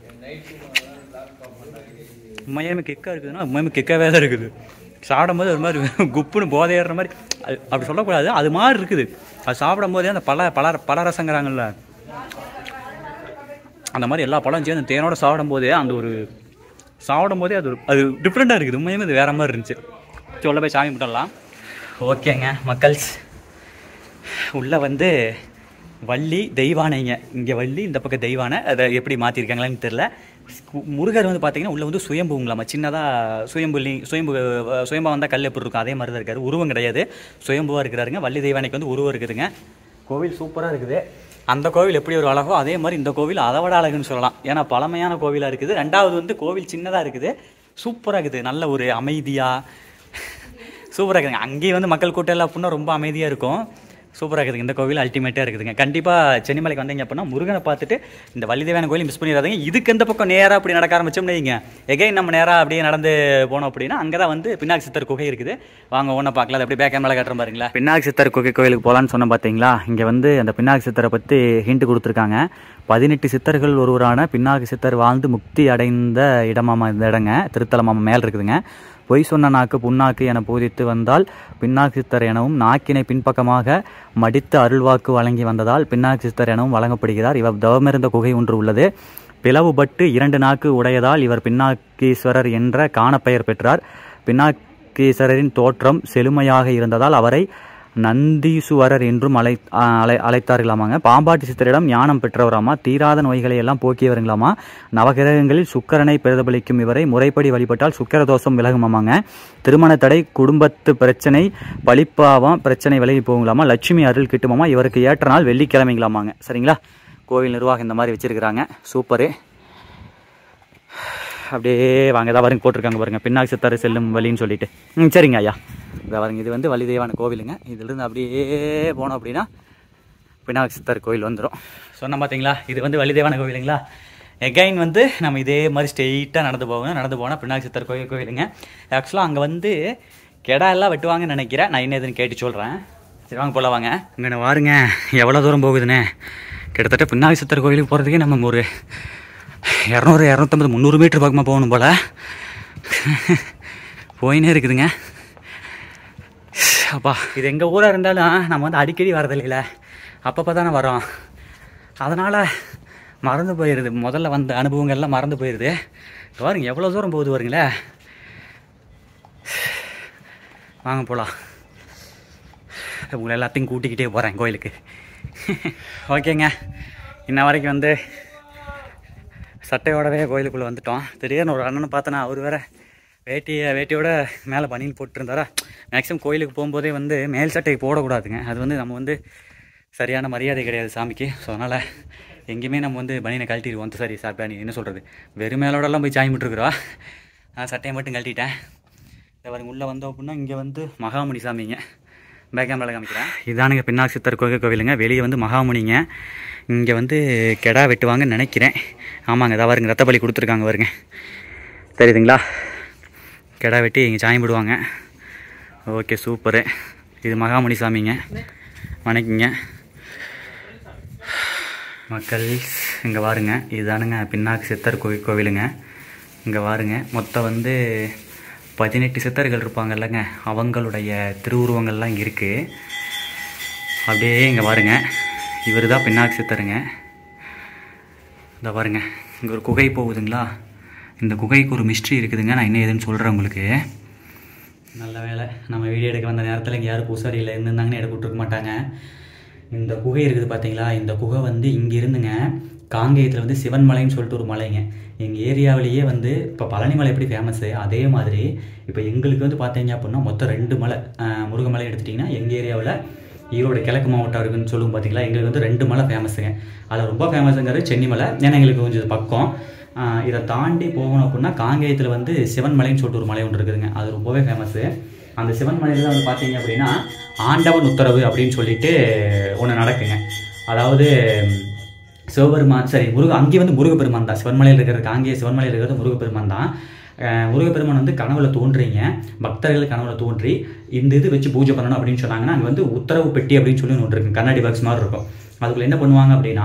உண்மையாலுமே கிக்காக இருக்குதுன்னா உண்மையுமே கிக்காகவே தான் இருக்குது. சாப்பிடும்போது ஒரு மாதிரி குப்புன்னு போதையேற மாதிரி அது அப்படி சொல்லக்கூடாது, அது மாதிரி இருக்குது. அது சாப்பிடும் போதே அந்த பல பல பல ரசங்கிறாங்கல்ல, அந்த மாதிரி எல்லா பழம் சேர்ந்து அந்த தேனோட சாப்பிடும் போதே அந்த ஒரு சாப்பிடும் போதே அது ஒரு அது டிஃப்ரெண்ட்டாக இருக்குது. உண்மையுமே அது வேறு மாதிரி இருந்துச்சு. சொல்ல போய் சாமி கும்பிடலாம். ஓகேங்க மக்கள்ஸ், உள்ளே வந்து வள்ளி தெய்வானைங்க, இங்கே வள்ளி இந்த பக்கம் தெய்வானை, அதை எப்படி மாற்றிருக்காங்களான்னு தெரில. முருகர் வந்து பார்த்தீங்கன்னா உள்ளே வந்து சுயம்புங்களாமா, சின்னதாக சுயம்புலி சுயம்பு சுயம்பா வந்தால் கல் எப்படி இருக்கும் அதே மாதிரி தான் இருக்காரு. உருவம் கிடையாது, சுயம்புவாக இருக்கிறாருங்க. வள்ளி தெய்வானைக்கு வந்து உருவம் இருக்குதுங்க. கோவில் சூப்பராக இருக்குது. அந்த கோவில் எப்படி ஒரு அழகோ அதே மாதிரி இந்த கோவில் அதை விட அழகுன்னு சொல்லலாம். ஏன்னா பழமையான கோவிலாக இருக்குது. ரெண்டாவது வந்து கோவில் சின்னதாக இருக்குது, சூப்பராக இருக்குது. நல்ல ஒரு அமைதியாக சூப்பராக இருக்குதுங்க. அங்கேயும் வந்து மக்கள் கூட்டம் எல்லாம் அப்படின்னா ரொம்ப அமைதியாக இருக்கும். சூப்பராக இருக்குதுங்க. இந்த கோவில் அல்டிமேட்டாக இருக்குதுங்க. கண்டிப்பாக சென்னிமலைக்கு வந்தீங்க அப்படின்னா முருகனை பார்த்துட்டு இந்த வள்ளி தேவான கோயில் மிஸ் பண்ணிடாதீங்க. இதுக்கு எந்த பக்கம் நேராக அப்படி நடக்க ஆரம்பிச்சோம்னு வைங்க, எகைன் நம்ம நேராக அப்படியே நடந்து போனோம் அப்படின்னா அங்கே தான் வந்து பின்னாக்கு சித்தர் குகை இருக்குது. வாங்க ஒன்றை பார்க்கலாம். அது அப்படியே பேக் கேமரா காட்டுற பாருங்களா. பின்னாக்கு சித்தர் குகை கோயிலுக்கு போகலான்னு சொன்ன பார்த்தீங்களா. இங்கே வந்து அந்த பின்னாக்கு சித்தரை பற்றி ஹிண்ட் கொடுத்துருக்காங்க. பதினெட்டு சித்தர்கள் ஒருவரான பின்னாக்கு சித்தர் வாழ்ந்து முக்தி அடைந்த இடமாமா இந்த இடங்க. திருத்தலமாமா மேல் இருக்குதுங்க. பொய் சொன்ன நாக்கு புண்ணாக்கு என போதித்து வந்தால் பின்னாக்கு சித்தர் எனவும், நாக்கினை பின்பக்கமாக மடித்து அருள்வாக்கு வழங்கி வந்ததால் பின்னாக்கு சித்தர் எனவும் வழங்கப்படுகிறார். இவர் தவமிருந்த குகை ஒன்று உள்ளது. பிளவுபட்டு இரண்டு நாக்கு உடையதால் இவர் பின்னாக்கீஸ்வரர் என்ற காணப்பெயர் பெற்றார். பின்னாக்கீஸ்வரரின் தோற்றம் செழுமையாக இருந்ததால் அவரை நந்தீசுவரர் என்றும் அழை அழை அழைத்தார்களாமாங்க. பாம்பாட்டி சித்தரிடம் ஞானம் பெற்றவராமா, தீராத நோய்களை எல்லாம் போக்கியவர்களாமா. நவகிரகங்களில் சுக்கரனை பிரதிபலிக்கும் இவரை முறைப்படி வழிபட்டால் சுக்கர தோஷம் விலகுமாமாங்க. திருமண தடை, குடும்பத்து பிரச்சனை, பழிப்பாவம் பிரச்சனை விலகி போகலாமா. லட்சுமி அருள் கிட்டுமாமா. இவருக்கு ஏற்ற நாள் வெள்ளிக்கிழமைங்களாமாங்க. சரிங்களா. கோவில் நிர்வாகம் இந்த மாதிரி வச்சிருக்கிறாங்க. சூப்பரு. அப்படியே வாங்க, தான் பாருங்க போட்டிருக்காங்க பாருங்க, பின்னாக்கு சித்தர் செல்லும் வழின்னு சொல்லிட்டு. ம் சரிங்க ஐயா. இதை பாருங்க, இது வந்து வள்ளி தெய்வான கோவிலுங்க. இதுலேருந்து அப்படியே போனோம் அப்படின்னா பின்னாக்கு சித்தர் கோவில் வந்துடும். சொன்ன பார்த்தீங்களா, இது வந்து வள்ளி தெய்வான கோவிலுங்களா. எகைன் வந்து நம்ம இதே மாதிரி ஸ்ட்ரெயிட்டாக நடந்து போகணும். நடந்து போனால் பின்னாக்கு சித்தர் கோயில் கோவிலுங்க. ஆக்சுவலாக அங்கே வந்து கெடா எல்லாம் வெட்டுவாங்கன்னு நினைக்கிறேன். நான் என்ன எதுன்னு கேட்டு சொல்கிறேன். சரி வாங்க போல வாங்க. இங்கே வாருங்க எவ்வளோ தூரம் போகுதுண்ணே. கிட்டத்தட்ட பின்னாக்கு சித்தர் கோயிலுக்கு போகிறதுக்கே நம்ம ஒரு இரநூறு இரநூத்தம்பது முந்நூறு மீட்டர் பக்கமாக போகணும் போல் போயினே இருக்குதுங்க. அப்பா, இது எங்கள் ஊராக இருந்தாலும் நம்ம வந்து அடிக்கடி வரதில்லைல, அப்பப்போ தானே வரோம். அதனால் மறந்து போயிடுது. முதல்ல வந்த அனுபவங்கள்லாம் மறந்து போயிடுது. பாருங்க எவ்வளோ தூரம் போகுது வருங்களே. வாங்க போகலாம். உங்களை எல்லாத்தையும் கூட்டிக்கிட்டே போகிறேன் கோயிலுக்கு. ஓகேங்க, இன்ன வரைக்கும் வந்து சட்டையோடவே கோயிலுக்குள்ளே வந்துட்டோம். திடீர்னு ஒரு அண்ணனை பார்த்தேன்னா அவர் வேறு வேட்டியை வேட்டியோட மேலே பனியன் போட்டுருந்தாரா. மேக்ஸிமம் கோயிலுக்கு போகும்போதே வந்து மேல் சட்டையை போடக்கூடாதுங்க. அது வந்து நம்ம வந்து சரியான மரியாதை கிடையாது சாமிக்கு. ஸோ அதனால் எங்கேயுமே நம்ம வந்து பனியனை கழட்டிடுவோம். சரி சார், நீ என்ன சொல்கிறது, வெறும் மேலோடலாம் போய் சாமி விட்டுருக்குறோம். நான் சட்டையை மட்டும் கழட்டிட்டேன். இதை வரைக்கும் உள்ளே வந்தோம் அப்படின்னா இங்கே வந்து மகாமுனி சாமிங்க. பேக் கேமரா காமிக்கிறேன். இதானுங்க பின்னாக்கு சித்தர் கோகை கோவிலுங்க. வெளியே வந்து மகாமுனிங்க. இங்கே வந்து கெடா வெட்டுவாங்கன்னு நினைக்கிறேன். ஆமாங்க, இதாக வருங்க ரத்த பலி கொடுத்துருக்காங்க வருங்க, தெரியுதுங்களா. கெடா வெட்டி இங்கே சாயம் விடுவாங்க. Okay super. இது மகாமுனி சாமிங்க, வணக்கிங்க மக்கள். இங்கே வாருங்க, இதுதானுங்க பின்னாக்கு சித்தர் கோவில் கோவிலுங்க. இங்கே வாருங்க, மொத்தம் வந்து பதினெட்டு சித்தர்கள் இருப்பாங்க இல்லைங்க, அவங்களுடைய திருவுருவங்கள்லாம் இங்கே இருக்குது. அப்படியே இங்கே பாருங்க, இவர் தான் பின்னாக்கு சித்தருங்க. இந்த பாருங்க, இங்கே ஒரு குகை போகுதுங்களா. இந்த குகைக்கு ஒரு மிஸ்ட்ரி இருக்குதுங்க. நான் என்ன ஏதுன்னு சொல்கிறேன் உங்களுக்கு. நல்ல வேலை நம்ம வீடியோ எடுக்க வந்த நேரத்தில் இங்கே யாரும் பூசாரி இல்லை இருந்திருந்தாங்கன்னு எடுக்க விட்டுருக்க மாட்டாங்க. இந்த குகை இருக்குது பார்த்தீங்களா. இந்த குகை வந்து இங்கே இருந்துங்க காங்கேயத்தில் வந்து சிவன்மலைன்னு சொல்லிட்டு ஒரு மலைங்க. எங்கள் ஏரியாவிலேயே வந்து இப்போ பழனிமலை எப்படி ஃபேமஸ்ஸு, அதே மாதிரி இப்போ எங்களுக்கு வந்து பார்த்தீங்க அப்படின்னா மொத்தம் ரெண்டு மலை. முருகமலை எடுத்துட்டிங்கன்னா எங்கள் ஏரியாவில் ஈரோடு கிழக்கு மாவட்டம் இருக்குதுன்னு சொல்லுவோம் பார்த்தீங்களா. எங்களுக்கு வந்து ரெண்டு மலை ஃபேமஸுங்க. அதில் ரொம்ப ஃபேமஸுங்கிறது சென்னிமலை, ஏன்னா எங்களுக்கு கொஞ்சம் பக்கம். இதை தாண்டி போகணும் அப்படின்னா காங்கேயத்தில் வந்து சிவன்மலைன்னு சொல்லிட்டு ஒரு மலை ஒன்று இருக்குதுங்க. அது ரொம்பவே ஃபேமஸ்ஸு. அந்த சிவன்மலையில் தான் வந்து பார்த்தீங்க அப்படின்னா ஆண்டவன் உத்தரவு அப்படின்னு சொல்லிட்டு ஒன்று நடக்குங்க. அதாவது சிவபெருமான் சரி முருக அங்கே வந்து முருகப்பெருமான் தான் சிவன்மலையில் இருக்கிறது. காங்கேய சிவன்மலையில் இருக்கிறது முருகப்பெருமான் தான். முருகப்பெருமான் வந்து கனவுல தோன்றிங்க, பக்தர்கள் கனவுல தோன்றி இந்த இது வச்சு பூஜை பண்ணணும் அப்படின்னு சொன்னாங்கன்னா அங்கே வந்து உத்தரவு பெட்டி அப்படின்னு சொல்லி ஒன்று இருக்கும், கண்ணாடி பாக்ஸ் மாதிரி இருக்கும். அதுக்குள்ள என்ன பண்ணுவாங்க அப்படின்னா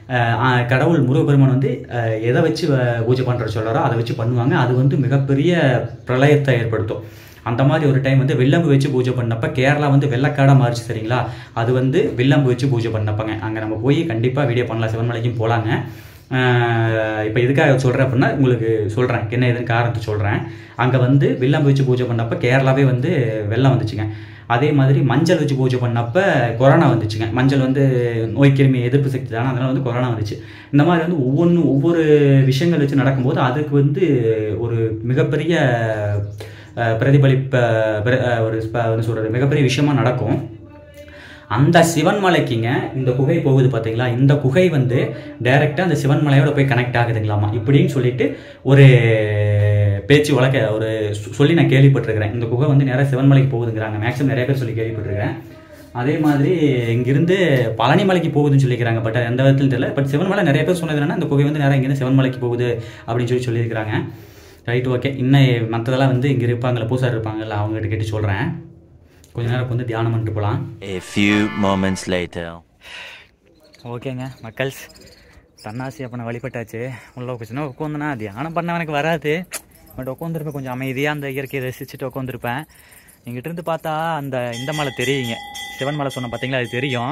கடவுள் முருகப்பெருமான் வந்து எதை வச்சு பூஜை பண்ணுற சொல்கிறாரோ அதை வச்சு பண்ணுவாங்க. அது வந்து மிகப்பெரிய பிரளயத்தை ஏற்படுத்தும். அந்த மாதிரி ஒரு டைம் வந்து வில்லம்பு வச்சு பூஜை பண்ணப்போ கேரளா வந்து வெள்ளக்காடாக மாறிச்சு சரிங்களா. அது வந்து வில்லம்பு வச்சு பூஜை பண்ணப்பங்க. அங்கே நம்ம போய் கண்டிப்பாக வீடியோ பண்ணலாம், சிவன்மலைக்கும் போகலாங்க. இப்போ எதுக்காக சொல்கிறேன் அப்படின்னா உங்களுக்கு சொல்கிறேன் என்ன எதுன்னு காரணத்தை சொல்கிறேன். அங்கே வந்து வில்லம்பு வச்சு பூஜை பண்ணப்போ கேரளாவே வந்து வெள்ளம் வந்துச்சுங்க. அதே மாதிரி மஞ்சள் வச்சு பூஜை பண்ணப்போ கொரோனா வந்துச்சுங்க. மஞ்சள் வந்து நோய்க்கிருமி எதிர்ப்பு சக்தி தானே, அதனால் வந்து கொரோனா வந்துச்சு. இந்த மாதிரி வந்து ஒவ்வொன்றும் ஒவ்வொரு விஷயங்கள் வச்சு நடக்கும்போது அதுக்கு வந்து ஒரு மிகப்பெரிய பிரதிபலிப்ப ஒரு என்ன சொல்கிறது மிகப்பெரிய விஷயமா நடக்கும். அந்த சிவன்மலைக்குங்க இந்த குகை போகுது பார்த்தீங்களா, இந்த குகை வந்து டைரெக்டாக அந்த சிவன்மலையோட போய் கனெக்ட் ஆகுதுங்களாமா இப்படின்னு சொல்லிட்டு ஒரு பேச்சு வழக்க ஒரு சொல்லி நான் கேள்விப்பட்டிருக்கிறேன். இந்த குகை வந்து நேராக சிவன்மலைக்கு போகுதுங்கிறாங்க. மேக்ஸிமம் நிறைய பேர் சொல்லி கேள்விப்பட்டிருக்கிறேன். அதே மாதிரி இங்கிருந்து பழனிமலைக்கு போகுதுன்னு சொல்லிக்கிறாங்க. பட் எந்த விதத்தில் தெரியல. பட் சிவன்மலை நிறைய பேர் சொன்னது என்னன்னா இந்த குகை வந்து நேராக இங்கேருந்து சிவன்மலைக்கு போகுது அப்படின்னு சொல்லி சொல்லியிருக்கிறாங்க. Right, okay. இன்னும் மற்றதெல்லாம் வந்து இங்கே இருப்பாங்களே பூசாரி இருப்பாங்கல்ல அவங்ககிட்ட கேட்டு சொல்கிறேன். கொஞ்ச நேரம் வந்து தியானம் பண்ணிட்டு போகலாம். A few moments later. ஓகேங்க மக்கள்ஸ், தன்னாசி அப்பனை வழிபட்டாச்சு. உள்ள உட்காந்துன்னா உட்காந்துனா தியானம் பண்ண எனக்கு வராது. பட் உட்காந்துருப்பேன் கொஞ்சம் அமைதியாக அந்த இயற்கையை ரசிச்சுட்டு உட்காந்துருப்பேன். இங்கிட்ட இருந்து பார்த்தா அந்த இந்த மலை தெரியுங்க, சிவன் மலை சொன்ன பார்த்தீங்களா, அது தெரியும்.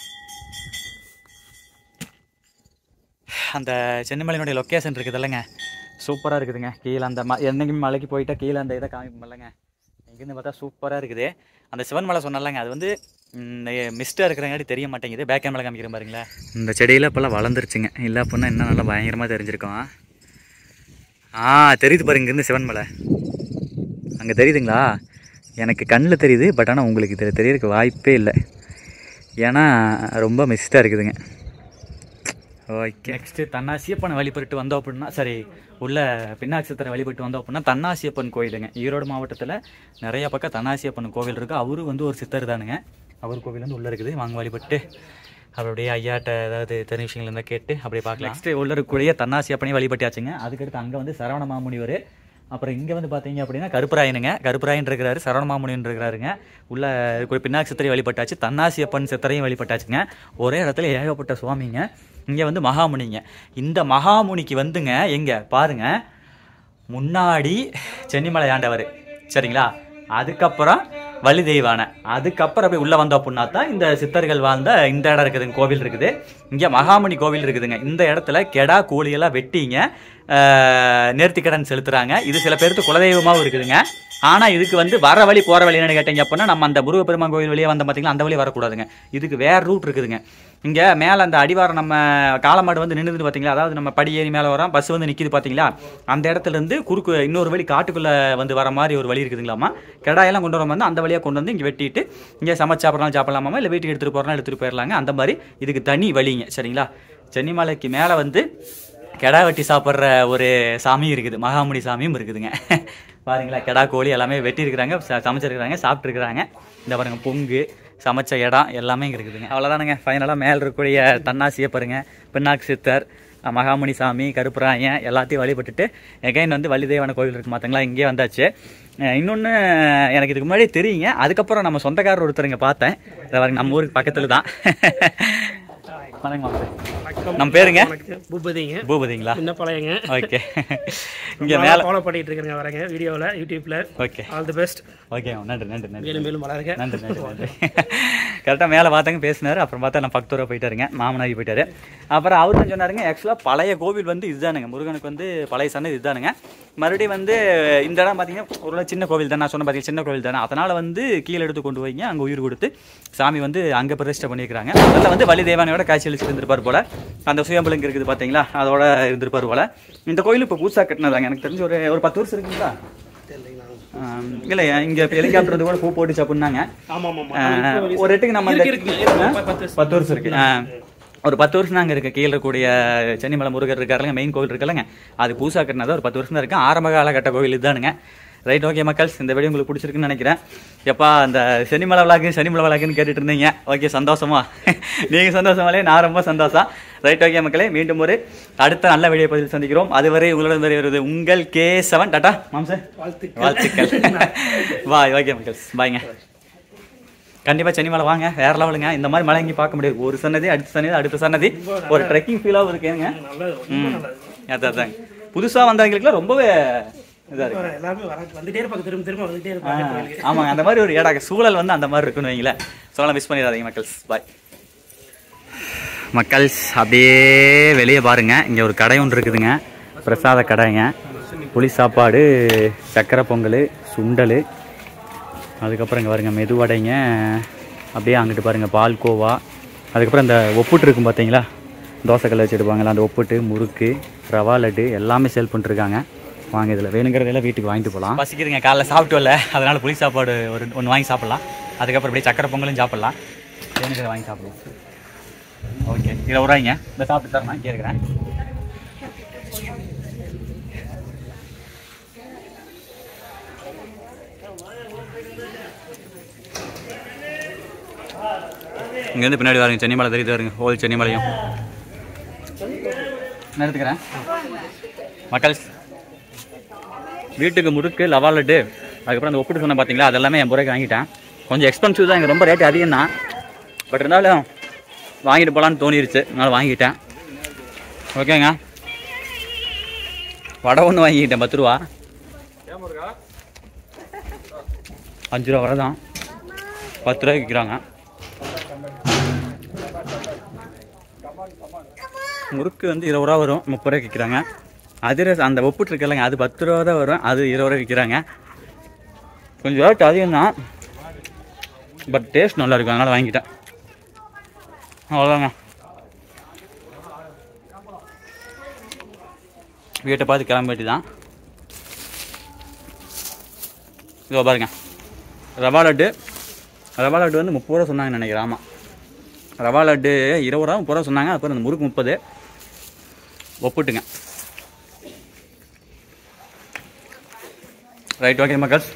அந்த சென்னிமலையினுடைய லொக்கேஷன் இருக்குது இல்லைங்க, சூப்பராக இருக்குதுங்க. கீழே அந்த ம என்னைக்குமே மலைக்கு போயிட்டா கீழே அந்த இதை காமிப்போம் இல்லைங்க, இங்கேருந்து பார்த்தா சூப்பராக இருக்குது. அந்த சிவன் மலை சொன்னாலங்க அது வந்து மிஸ்டாக இருக்கிறங்காட்டி தெரிய மாட்டேங்குது. பேக் கேமரா காமிக்கிற பாருங்களா. இந்த செடியில் இப்போல்லாம் வளர்ந்துருச்சுங்க. இல்லை அப்படின்னா இன்னும் நல்லா பயங்கரமாக தெரிஞ்சிருக்கோம். ஆ தெரியுது பாருங்க, இங்கேருந்து சிவன் மலை அங்கே தெரியுதுங்களா? எனக்கு கண்ணில் தெரியுது. பட் ஆனால் உங்களுக்கு இதில் தெரியறதுக்கு வாய்ப்பே இல்லை, ஏன்னா ரொம்ப மிஸ்டாக இருக்குதுங்க. ஓகே, நெக்ஸ்ட்டு தன்னாசியப்பனை வழிபட்டு வந்தோம் அப்படின்னா சரி உள்ள பின்னாட்சத்திரை வழிபட்டு வந்தோம் அப்படின்னா தன்னாசியப்பன் கோயிலுங்க. ஈரோடு மாவட்டத்தில் நிறைய பக்கம் தன்னாசியப்பன் கோவில் இருக்குது. அவரு வந்து ஒரு சித்தர் தானுங்க. அவர் கோவில் வந்து உள்ளே இருக்குது. வாங்க வழிபட்டு அப்படியே ஐயாட்ட ஏதாவது தெரிஞ்ச விஷயங்கள் இருந்தால் கேட்டு அப்படியே பார்க்கலாம். நெக்ஸ்ட்டு உள்ள இருக்கக்கூடிய தன்னாசியப்பனையும் வழிபட்டாச்சுங்க. அதுக்கடுத்து அங்கே வந்து சரவண மாமுனிவர். அப்புறம் இங்கே வந்து பார்த்தீங்க அப்படின்னா கருப்பராயனுங்க. கருப்பராயன் இருக்கிறாரு, சரவண மாமுனின்னு இருக்கிறாருங்க. உள்ள இருக்கிற பின்னாக்கு சித்தரையும் வழிபட்டாச்சு, தன்னாசியப்பன் சித்தரையும் வழிபட்டாச்சுங்க. ஒரே இடத்துல ஏகப்பட்ட சுவாமிங்க. இங்கே வந்து மகாமுனிங்க. இந்த மகாமுனிக்கு வந்துங்க எங்கே பாருங்க, முன்னாடி சென்னிமலை ஆண்டவர் சரிங்களா, அதுக்கப்புறம் வள்ளி தெய்வானை, அதுக்கப்புறம் அப்படியே உள்ளே வந்தோம் அப்படின்னா தான் இந்த சித்தர்கள் வாழ்ந்த இந்த இடம் இருக்குதுங்க, கோவில் இருக்குது. இங்கே மகாமுனி கோவில் இருக்குதுங்க. இந்த இடத்துல கெடா கோழியெல்லாம் வெட்டிங்க நேர்த்திக்கடன் செலுத்துகிறாங்க. இது சில பேருக்கு குலதெய்வமாகவும் இருக்குதுங்க. ஆனால் இதுக்கு வந்து வர வழி போகிற வழி என்னன்னு கேட்டீங்க அப்படின்னா நம்ம அந்த முருகப்பெருமான் கோவில் வழியே வந்த பார்த்தீங்களா, அந்த வழி வரக்கூடாதுங்க. இதுக்கு வேறு ரூட் இருக்குதுங்க. இங்கே மேலே அந்த அடிவாரம் நம்ம காலமாடு வந்து நின்றுது பார்த்தீங்களா, அதாவது நம்ம படி ஏறி மேலே வரோம், பஸ் வந்து நிற்கிது பார்த்தீங்களா, அந்த இடத்துலேருந்து குறுக்கு இன்னொரு வழி காட்டுக்குள்ளே வந்து வர மாதிரி ஒரு வழி இருக்குதுங்களாமா. கெடாயெல்லாம் கொண்டு வர வந்து அந்த வழியாக கொண்டு வந்து இங்கே வெட்டிட்டு இங்கே சமைச்சு சாப்பிட்றாலும் சாப்பிடலாமா, இல்லை வீட்டுக்கு எடுத்துகிட்டு போகிறோம் எடுத்துகிட்டு போயிடலாங்க. அந்த மாதிரி இதுக்கு தனி வழிங்க சரிங்களா. சென்னிமலைக்கு மேலே வந்து கெடா வெட்டி சாப்பிட்ற ஒரு சாமியும் இருக்குது, மகாமுனி சாமியும் இருக்குதுங்க. பாருங்களா, கெடா கோழி எல்லாமே வெட்டியிருக்கிறாங்க, சமைச்சிருக்கிறாங்க, சாப்பிட்ருக்குறாங்க. இந்த பாருங்கள் பொங்கு சமைச்ச இடம் எல்லாமே இங்கே இருக்குதுங்க. அவ்வளோதானுங்க. ஃபைனலாக மேலே இருக்கக்கூடிய தன்னாசியை பாருங்க, பின்னாக்கு சித்தர், மகாமுனி சாமி, கருப்பராயன் எல்லாத்தையும் வழிபட்டுட்டு எகைன் வந்து வள்ளி தெய்வான கோவில் இருக்குது பார்த்தீங்களா, இங்கே வந்தாச்சு. இன்னொன்று எனக்கு இதுக்கு முன்னாடி தெரியுங்க. அதுக்கப்புறம் நம்ம சொந்தக்காரர் ஒருத்தருங்க பார்த்தேன், நம்ம ஊருக்கு பக்கத்தில் தான். நம்ம பேருங்க பூபதிங்க. பூபதிங்களா? என்ன பழையங்க. ஓகே, இங்கே மேலே ஃபாலோ பண்ணிட்டு இருக்கேங்க வரேங்க வீடியோவில் யூடியூப்ல. Okay, all the best. Okay, நன்றி நன்றி நன்றி. மேலும் மேலும் வளருங்க. நன்றி நன்றி நன்றி. கரெக்டாக மேலே பார்த்தாங்க பேசினார். அப்புறம் பார்த்தா நான் பக்கத்தூராக போயிட்டாருங்க, மாமனாகி போயிட்டாரு. அப்புறம் அவர் தான் சொன்னாருங்க, ஆக்சுவலாக பழைய கோவில் வந்து இதுதானுங்க, முருகனுக்கு வந்து பழைய சன்னதி இதுதானுங்க. மறுபடியும் வந்து இந்த இடம் பார்த்தீங்கன்னா ஒரு சின்ன கோவில் தான், நான் சொன்ன பார்த்தீங்கன்னா சின்ன கோவில் தானே, அதனால் வந்து கீழே எடுத்து கொண்டு போய்ங்க அங்கே உயிர் கொடுத்து சாமி வந்து அங்கே பிரதிஷ்டை பண்ணியிருக்கிறாங்க. அதில் வந்து வள்ளி தேவானையோட காட்சி அளிச்சு இருந்திருப்பார் போல். அந்த சுயம்பலிங்க இருக்குது பார்த்தீங்களா, அதோட இருந்திருப்பார் போல். இந்த கோயில் இப்போ புதுசாக கட்டினதாங்க, எனக்கு தெரிஞ்சு ஒரு ஒரு பத்து வருஷம் இருக்குங்களா இல்லை, இங்கே ஹெலிகாப்டர் கூட பூ போட்டுச்சு அப்படின்னாங்க. ஒரு எட்டுக்கு நம்ம பத்து வருஷம் இருக்கு, ஒரு பத்து வருஷம் தாங்க இருக்குது. கீழே இருக்கக்கூடிய சென்னிமலை முருகர் இருக்காருங்க, மெயின் கோவில் இருக்குல்லங்க, அது புதுசாக கட்டினதான் ஒரு பத்து வருஷம் தான் இருக்குது. ஆரம்ப கால கட்ட கோவில் இதுதானுங்க. ரைட், ஓகே மக்கள்ஸ், இந்த வீடியோ உங்களுக்கு பிடிச்சிருக்குன்னு நினைக்கிறேன். எப்பா அந்த சென்னிமலை விளாக்கு சென்னிமலை விளாக்குன்னு கேட்டுட்டு இருந்தீங்க. ஓகே, சந்தோஷமா? நீங்கள் சந்தோஷமாலே நான் ரொம்ப சந்தோஷம். ரைட், ஓகே மக்களே, மீண்டும் ஒரு அடுத்த நல்ல வீடியோ பதில் சந்திக்கிறோம். அதுவரை உங்களிடம் வருவது உங்கள் கே செவன். டாட்டா மாம்சே, வாழ்த்துக்கள். பாய். ஓகே மக்கள்ஸ், பாய்ங்க. கண்டிப்பாக சென்னி மலை வாங்க, வேற லெவலுங்க. இந்த மாதிரி மலை எங்கேயும் பார்க்க முடியாது. ஒரு சன்னதி அடுத்த சன்னதி அடுத்த சன்னதி, ஒரு ட்ரெக்கிங் ஃபீலாகவும் இருக்குங்க. ம் அதான் அதாங்க புதுசாக வந்தவங்களுக்குலாம் ரொம்பவே இதாக இருக்கு. ஆமாங்க, அந்த மாதிரி ஒரு ஏடாக சூழல் வந்து அந்த மாதிரி இருக்குன்னு வைங்களேன். சொல்லலாம், மிஸ் பண்ணிடாதீங்க மக்கள்ஸ். பாய் மக்கள்ஸ். அப்படியே வெளியே பாருங்கள், இங்கே ஒரு கடை ஒன்று இருக்குதுங்க, பிரசாத கடைங்க. புளி சாப்பாடு, சக்கரை பொங்கல், சுண்டல், அதுக்கப்புறம் இங்கே பாருங்கள் மெதுவடைங்க. அப்படியே அங்கிட்டு பாருங்கள் பால்கோவா, அதுக்கப்புறம் இந்த ஒப்புட்டு இருக்கும் பார்த்தீங்களா, தோசைக்கல்ல வச்சு எடுப்பாங்களா அந்த ஒப்புட்டு, முறுக்கு, ரவா லட்டு எல்லாமே சேல் பண்ணிட்டுருக்காங்க. வாங்க, இதில் வேணுங்கிறதெல்லாம் வீட்டுக்கு வாங்கிட்டு போகலாம். பசிக்கிறீங்க, காலைல சாப்பிட்டு வரல, அதனால் புளி சாப்பாடு ஒரு ஒன்று வாங்கி சாப்பிட்லாம். அதுக்கப்புறம் அப்படியே சக்கரை பொங்கலும் சாப்பிட்லாம். வேணுங்கிறத வாங்கி சாப்பிடலாம். ஓகே, இதில் உராயிங்க, இந்த சாப்பிட்டு சார் நான் கேட்குறேன். இங்கேருந்து பின்னாடி வாருங்க, சென்னிமலை தெரியுது வருங்க, ஹோல் சென்னிமலையும் நான் எடுத்துக்கிறேன். மக்கள் வீட்டுக்கு முறுக்கு, லவா லட்டு, அதுக்கப்புறம் அந்த ஒப்பிட்டு சொன்ன பார்த்தீங்களா, அதெல்லாமே என் முறைக்கு வாங்கிட்டேன். கொஞ்சம் எக்ஸ்பென்சிவ் தான், இங்கே ரொம்ப ரேட்டு அதிகம் தான். பட் இருந்தாலும் வாங்கிட்டு போகலான்னு தோணிருச்சு, அதனால் வாங்கிட்டேன். ஓகேங்க, வடை ஒன்று வாங்கிக்கிட்டேன், பத்து ரூபா, அஞ்சு ரூபா வரை தான், பத்து ரூபாய்க்கு விற்கிறாங்க. முறுக்கு வந்து இருபது ரூபா வரும், முப்பது ரூபாய்க்கு விற்கிறாங்க. அதிரசம் அந்த ஒப்புட்டு இருக்கலைங்க, அது பத்து ரூபா தான் வரும், அது இருபது ரூபாய் விற்கிறாங்க. கொஞ்சம் ரேட் அதிகம் தான், பட் டேஸ்ட் நல்லா இருக்கும், அதனால் வாங்கிட்டேன். அவ்வளோதாங்க, வீட்டை பார்த்து கிளம்ப வேண்டி தான். இதோ பாருங்க, ரவா லட்டு. ரவா லட்டு வந்து முப்பது ரூபா சொன்னாங்கன்னு நினைக்கிறேன். ஆமாம், ரவா லட்டு இருபது ரூபா முப்பது ரூபா சொன்னாங்க. அப்புறம் அந்த முறுக்கு முப்பது, ஒப்புட்டுங்க. ரைட், ஓகே மக்கள்ஸ்,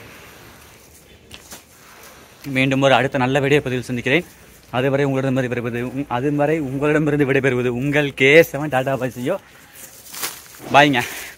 மீண்டும் ஒரு அடுத்த நல்ல வீடியோ பதிவில் சந்திக்கிறேன். அதுவரை உங்களிடம் விடைபெறுவது அதுவரை உங்களிடமிருந்து விடைபெறுவது உங்கள் கே செவன் டாடா பை. பாய்ங்க.